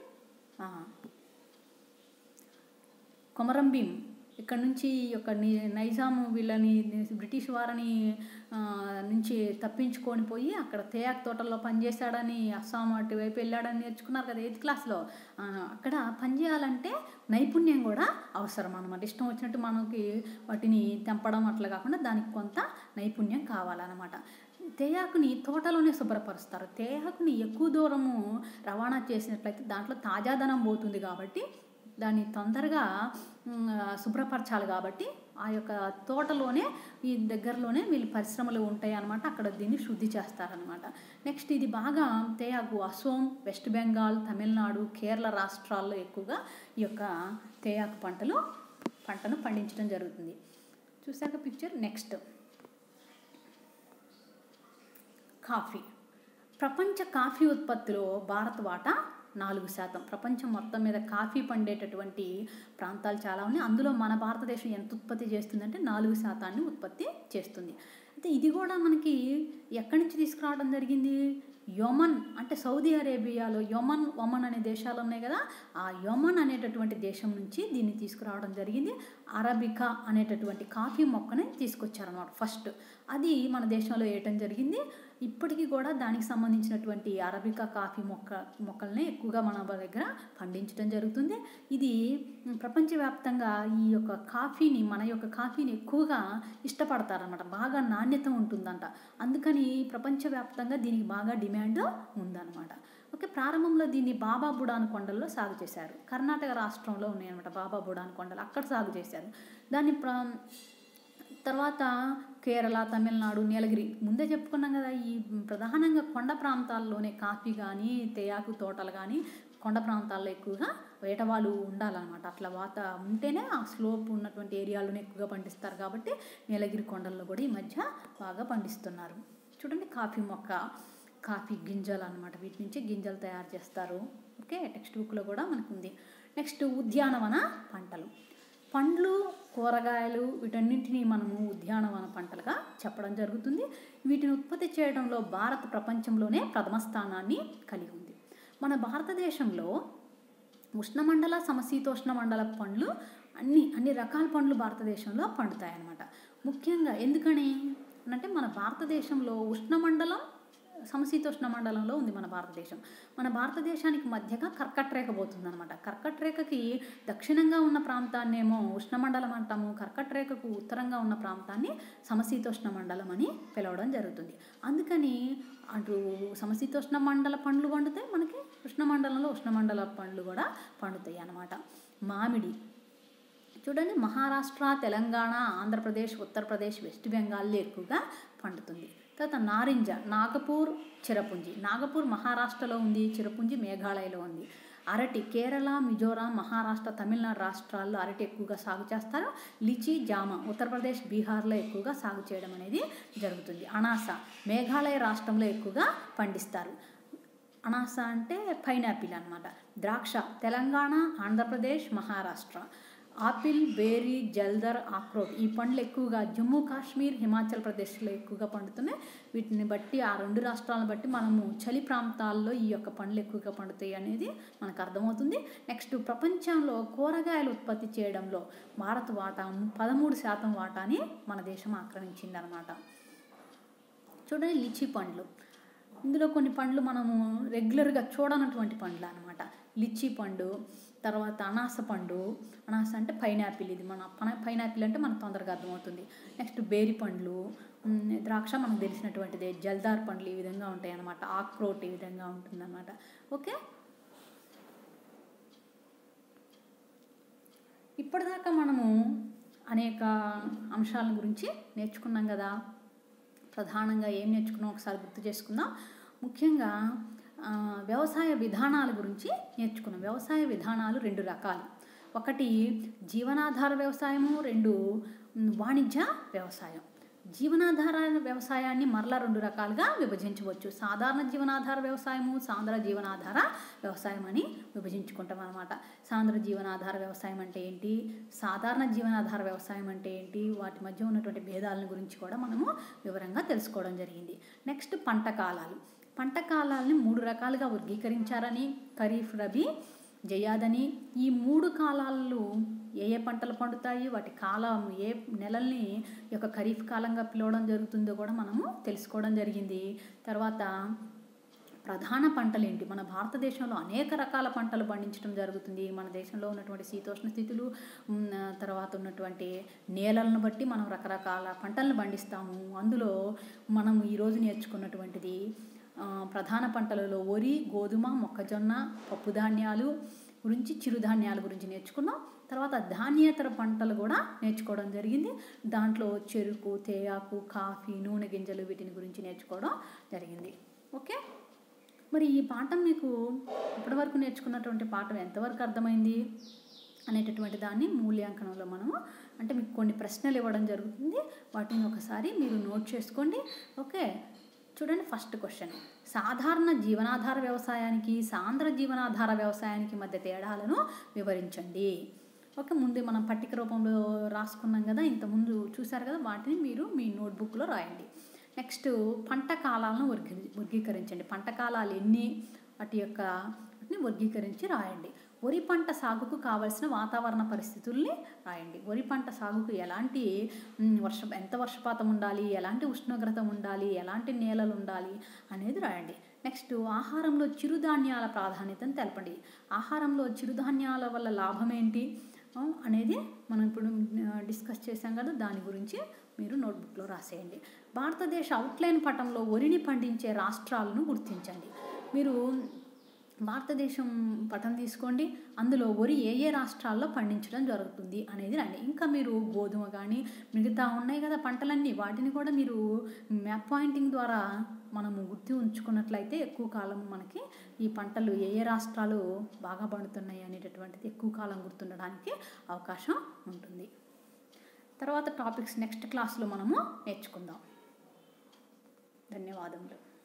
కొమరం భీం ఇక్కడ నుంచి యొక్క నైజాం వీళ్ళని బ్రిటిష్ వారిని నుంచి తప్పించుకొని పోయి అక్కడ తేయాకు తోటల్లో పనిచేశాడని, అస్సాం అటు వైపు వెళ్ళాడని నేర్చుకున్నారు కదా ఎయిత్ క్లాస్లో. అక్కడ పనిచేయాలంటే నైపుణ్యం కూడా అవసరం అన్నమాట. ఇష్టం వచ్చినట్టు మనకి వాటిని తెంపడం అట్లా కాకుండా దానికి కొంత నైపుణ్యం కావాలన్నమాట. తేయాకుని తోటలోనే శుభ్రపరుస్తారు. తేయాకుని ఎక్కువ దూరము రవాణా చేసినట్లయితే దాంట్లో తాజాదనం పోతుంది కాబట్టి దాన్ని తొందరగా శుభ్రపరచాలి కాబట్టి ఆ యొక్క తోటలోనే ఈ దగ్గరలోనే వీళ్ళు పరిశ్రమలు ఉంటాయి అన్నమాట. అక్కడ దీన్ని శుద్ధి చేస్తారనమాట. నెక్స్ట్ ఇది బాగా తేయాకు అసోం, వెస్ట్ బెంగాల్, తమిళనాడు, కేరళ రాష్ట్రాల్లో ఎక్కువగా ఈ యొక్క తేయాకు పంటలు పంటను పండించడం జరుగుతుంది. చూసాక పిక్చర్. Next coffee. ప్రపంచ కాఫీ ఉత్పత్తిలో భారత్ వాటా నాలుగు శాతం. ప్రపంచం మొత్తం మీద కాఫీ పండేటటువంటి ప్రాంతాలు చాలా ఉన్నాయి. అందులో మన భారతదేశం ఎంత ఉత్పత్తి చేస్తుందంటే నాలుగు శాతాన్ని ఉత్పత్తి చేస్తుంది. అయితే ఇది కూడా మనకి ఎక్కడి నుంచి తీసుకురావడం జరిగింది? యొమన్ అంటే సౌదీ అరేబియాలో యొమన్ ఒమన్ అనే దేశాలు ఉన్నాయి కదా, ఆ యొమన్ అనేటటువంటి దేశం నుంచి దీన్ని తీసుకురావడం జరిగింది. అరబికా అనేటటువంటి కాఫీ మొక్కని తీసుకొచ్చారన్నమాట ఫస్ట్. అది మన దేశంలో వేయటం జరిగింది. ఇప్పటికీ కూడా దానికి సంబంధించినటువంటి అరబికా కాఫీ మొక్క మొక్కల్ని ఎక్కువగా మన దగ్గర పండించడం జరుగుతుంది. ఇది ప్రపంచవ్యాప్తంగా ఈ యొక్క కాఫీని మన యొక్క కాఫీని ఎక్కువగా ఇష్టపడతారనమాట. బాగా నాణ్యత ఉంటుందంట. అందుకని ప్రపంచవ్యాప్తంగా దీనికి బాగా డిమాండ్ ఉందన్నమాట. ఓకే. ప్రారంభంలో దీన్ని బాబా బుడాన్ కొండల్లో సాగు చేశారు. కర్ణాటక రాష్ట్రంలో ఉన్నాయన్నమాట బాబా బుడాన్ కొండలు, అక్కడ సాగు చేశారు. దాన్ని ప్ర తర్వాత కేరళ, తమిళనాడు, నీలగిరి ముందే చెప్పుకున్నాం కదా. ఈ ప్రధానంగా కొండ ప్రాంతాల్లోనే కాఫీ కానీ తేయాకు తోటలు కానీ కొండ ప్రాంతాల్లో ఎక్కువగా వేటవాళ్ళు ఉండాలన్నమాట. అట్లా వాత ఉంటేనే ఆ స్లోప్ ఉన్నటువంటి ఏరియాలోనే ఎక్కువగా పండిస్తారు. కాబట్టి నీలగిరి కొండల్లో కూడా ఈ మధ్య బాగా పండిస్తున్నారు. చూడండి కాఫీ మొక్క, కాఫీ గింజలు అన్నమాట. వీటి నుంచి గింజలు తయారు చేస్తారు. ఓకే. టెక్స్ట్ బుక్లో కూడా మనకు ఉంది. నెక్స్ట్ ఉద్యానవన పంటలు. పండ్లు, కూరగాయలు వీటన్నింటినీ మనము ఉద్యానవన పంటలుగా చెప్పడం జరుగుతుంది. వీటిని ఉత్పత్తి చేయడంలో భారత్ ప్రపంచంలోనే ప్రథమ స్థానాన్ని కలిగి ఉంది. మన భారతదేశంలో ఉష్ణమండల, సమశీతోష్ణ మండల పండ్లు అన్ని అన్ని రకాల పండ్లు భారతదేశంలో పండుతాయి అన్నమాట. ముఖ్యంగా ఎందుకని అంటే మన భారతదేశంలో ఉష్ణమండలం, సమశీతోష్ణ మండలంలో ఉంది మన భారతదేశం. మన భారతదేశానికి మధ్యగా కర్కటరేఖ పోతుందన్నమాట. కర్కటరేఖకి దక్షిణంగా ఉన్న ప్రాంతాన్నేమో ఉష్ణమండలం అంటాము, కర్కటరేఖకు ఉత్తరంగా ఉన్న ప్రాంతాన్ని సమశీతోష్ణ మండలం అని పిలవడం జరుగుతుంది. అందుకని అటు సమశీతోష్ణ మండల పండ్లు పండుతాయి, మనకి ఉష్ణమండలంలో ఉష్ణమండల పండ్లు కూడా పండుతాయి అన్నమాట. మామిడి చూడండి, మహారాష్ట్ర, తెలంగాణ, ఆంధ్రప్రదేశ్, ఉత్తరప్రదేశ్, వెస్ట్ బెంగాల్లో ఎక్కువగా పండుతుంది. తర్వాత నారింజ, నాగపూర్, చిరపుంజి. నాగపూర్ మహారాష్ట్రలో ఉంది, చిరపుంజి మేఘాలయలో ఉంది. అరటి కేరళ, మిజోరాం, మహారాష్ట్ర, తమిళనాడు రాష్ట్రాల్లో అరటి ఎక్కువగా సాగు చేస్తారు. లిచి, జామ ఉత్తరప్రదేశ్, బీహార్లో ఎక్కువగా సాగు చేయడం అనేది జరుగుతుంది. అనాస మేఘాలయ రాష్ట్రంలో ఎక్కువగా పండిస్తారు. అనాస అంటే పైనాపిల్ అన్నమాట. ద్రాక్ష తెలంగాణ, ఆంధ్రప్రదేశ్, మహారాష్ట్ర. ఆపిల్, బేరీ, జల్దర్, ఆక్రోట్ ఈ పండ్లు ఎక్కువగా జమ్మూ కాశ్మీర్, హిమాచల్ ప్రదేశ్లో ఎక్కువగా పండుతున్నాయి. వీటిని బట్టి ఆ రెండు రాష్ట్రాలను బట్టి మనము చలి ప్రాంతాల్లో ఈ యొక్క పండ్లు ఎక్కువగా పండుతాయి అనేది మనకు అర్థమవుతుంది. నెక్స్ట్ ప్రపంచంలో కూరగాయలు ఉత్పత్తి చేయడంలో భారత్ వాటా పదమూడు శాతం వాటాని మన దేశం ఆక్రమించింది అనమాట. చూడండి లిచీ పండ్లు. ఇందులో కొన్ని పండ్లు మనము రెగ్యులర్గా చూడనటువంటి పండ్లు అనమాట. లిచీ పండు, తర్వాత అనాస పండు. అనాస అంటే పైనాపిల్, ఇది మన పైనాపిల్ అంటే మనకు తొందరగా అర్థమవుతుంది. నెక్స్ట్ బేరి పండ్లు, ద్రాక్ష మనకు తెలిసినటువంటిదే. జల్దార్ పండ్లు ఈ విధంగా ఉంటాయి అన్నమాట. ఆక్రోట్ ఈ విధంగా ఉంటుంది అన్నమాట. ఓకే. ఇప్పటిదాకా మనము అనేక అంశాల గురించి నేర్చుకున్నాం కదా. ప్రధానంగా ఏం నేర్చుకున్నాం ఒకసారి గుర్తు చేసుకుందాం. ముఖ్యంగా వ్యవసాయ విధానాల గురించి నేర్చుకున్నాం. వ్యవసాయ విధానాలు రెండు రకాలు. ఒకటి జీవనాధార వ్యవసాయము, రెండు వాణిజ్య వ్యవసాయం. జీవనాధార వ్యవసాయాన్ని మరలా రెండు రకాలుగా విభజించవచ్చు. సాధారణ జీవనాధార వ్యవసాయము, సాంద్ర జీవనాధార వ్యవసాయం అని విభజించుకుంటాం అన్నమాట. సాంద్ర జీవనాధార వ్యవసాయం అంటే ఏంటి, సాధారణ జీవనాధార వ్యవసాయం అంటే ఏంటి, వాటి మధ్య ఉన్నటువంటి భేదాలను గురించి కూడా మనము వివరంగా తెలుసుకోవడం జరిగింది. నెక్స్ట్ పంట కాలాలు. పంట కాలాలని మూడు రకాలుగా వర్గీకరించారని, ఖరీఫ్, రబీ, జయాదని. ఈ మూడు కాలాల్లో ఏ ఏ పంటలు పండుతాయి, వాటి కాలం ఏ నెలల్ని యొక్క ఖరీఫ్ కాలంగా పిలవడం జరుగుతుందో కూడా మనము తెలుసుకోవడం జరిగింది. తర్వాత ప్రధాన పంటలు ఏంటి, మన భారతదేశంలో అనేక రకాల పంటలు పండించడం జరుగుతుంది. మన దేశంలో ఉన్నటువంటి శీతోష్ణ స్థితులు, తర్వాత ఉన్నటువంటి నేలలను బట్టి మనం రకరకాల పంటలను పండిస్తాము. అందులో మనం ఈరోజు నేర్చుకున్నటువంటిది ప్రధాన పంటలలో వరి, గోధుమ, మొక్కజొన్న, పప్పుధాన్యాలు గురించి, చిరుధాన్యాల గురించి నేర్చుకున్నాం. తర్వాత ధాన్యేతర పంటలు కూడా నేర్చుకోవడం జరిగింది. దాంట్లో చెరుకు, తేయాకు, కాఫీ, నూనె గింజలు వీటిని గురించి నేర్చుకోవడం జరిగింది. ఓకే, మరి ఈ పాఠం మీకు ఇప్పటివరకు నేర్చుకున్నటువంటి పాఠం ఎంతవరకు అర్థమైంది అనేటటువంటి దాన్ని మూల్యాంకనంలో మనము అంటే మీకు కొన్ని ప్రశ్నలు ఇవ్వడం జరుగుతుంది. వాటిని ఒకసారి మీరు నోట్ చేసుకోండి. ఓకే, చూడండి. ఫస్ట్ క్వశ్చన్, సాధారణ జీవనాధార వ్యవసాయానికి సాంద్ర జీవనాధార వ్యవసాయానికి మధ్య తేడాలను వివరించండి. ఓకే, ముందే మనం పట్టిక రూపంలో రాసుకున్నాం కదా, ఇంతకుముందు చూశారు కదా, వాటిని మీరు మీ నోట్బుక్లో రాయండి. నెక్స్ట్, పంట కాలాలను వర్గీ వర్గీకరించండి. పంట కాలాలు ఎన్ని, వాటి యొక్క వాటిని వర్గీకరించి రాయండి. వరి పంట సాగుకు కావలసిన వాతావరణ పరిస్థితుల్ని రాయండి. వరి పంట సాగుకు ఎలాంటి వర్ష ఎంత వర్షపాతం ఉండాలి, ఎలాంటి ఉష్ణోగ్రత ఉండాలి, ఎలాంటి నేలలు ఉండాలి అనేది రాయండి. నెక్స్ట్, ఆహారంలో చిరుధాన్యాల ప్రాధాన్యతను తెలపండి. ఆహారంలో చిరుధాన్యాల వల్ల లాభం ఏంటి అనేది మనం ఇప్పుడు డిస్కస్ చేసాం కదా, దాని గురించి మీరు నోట్బుక్లో రాసేయండి. భారతదేశ అవుట్లైన్ పటంలో వరిని పండించే రాష్ట్రాలను గుర్తించండి. మీరు భారతదేశం పటం తీసుకోండి, అందులో వరి ఏ ఏ రాష్ట్రాల్లో పండించడం జరుగుతుంది అనేది రండి. ఇంకా మీరు గోధుమ కానీ మిగతా ఉన్నాయి కదా పంటలన్నీ, వాటిని కూడా మీరు మ్యాప్ పాయింటింగ్ ద్వారా మనము గుర్తు ఉంచుకున్నట్లయితే ఎక్కువ కాలం మనకి ఈ పంటలు ఏ ఏ రాష్ట్రాలు బాగా పండుతున్నాయి అనేటటువంటిది ఎక్కువ కాలం గుర్తుండడానికి అవకాశం ఉంటుంది. తర్వాత టాపిక్స్ నెక్స్ట్ క్లాస్లో మనము నేర్చుకుందాం. ధన్యవాదములు.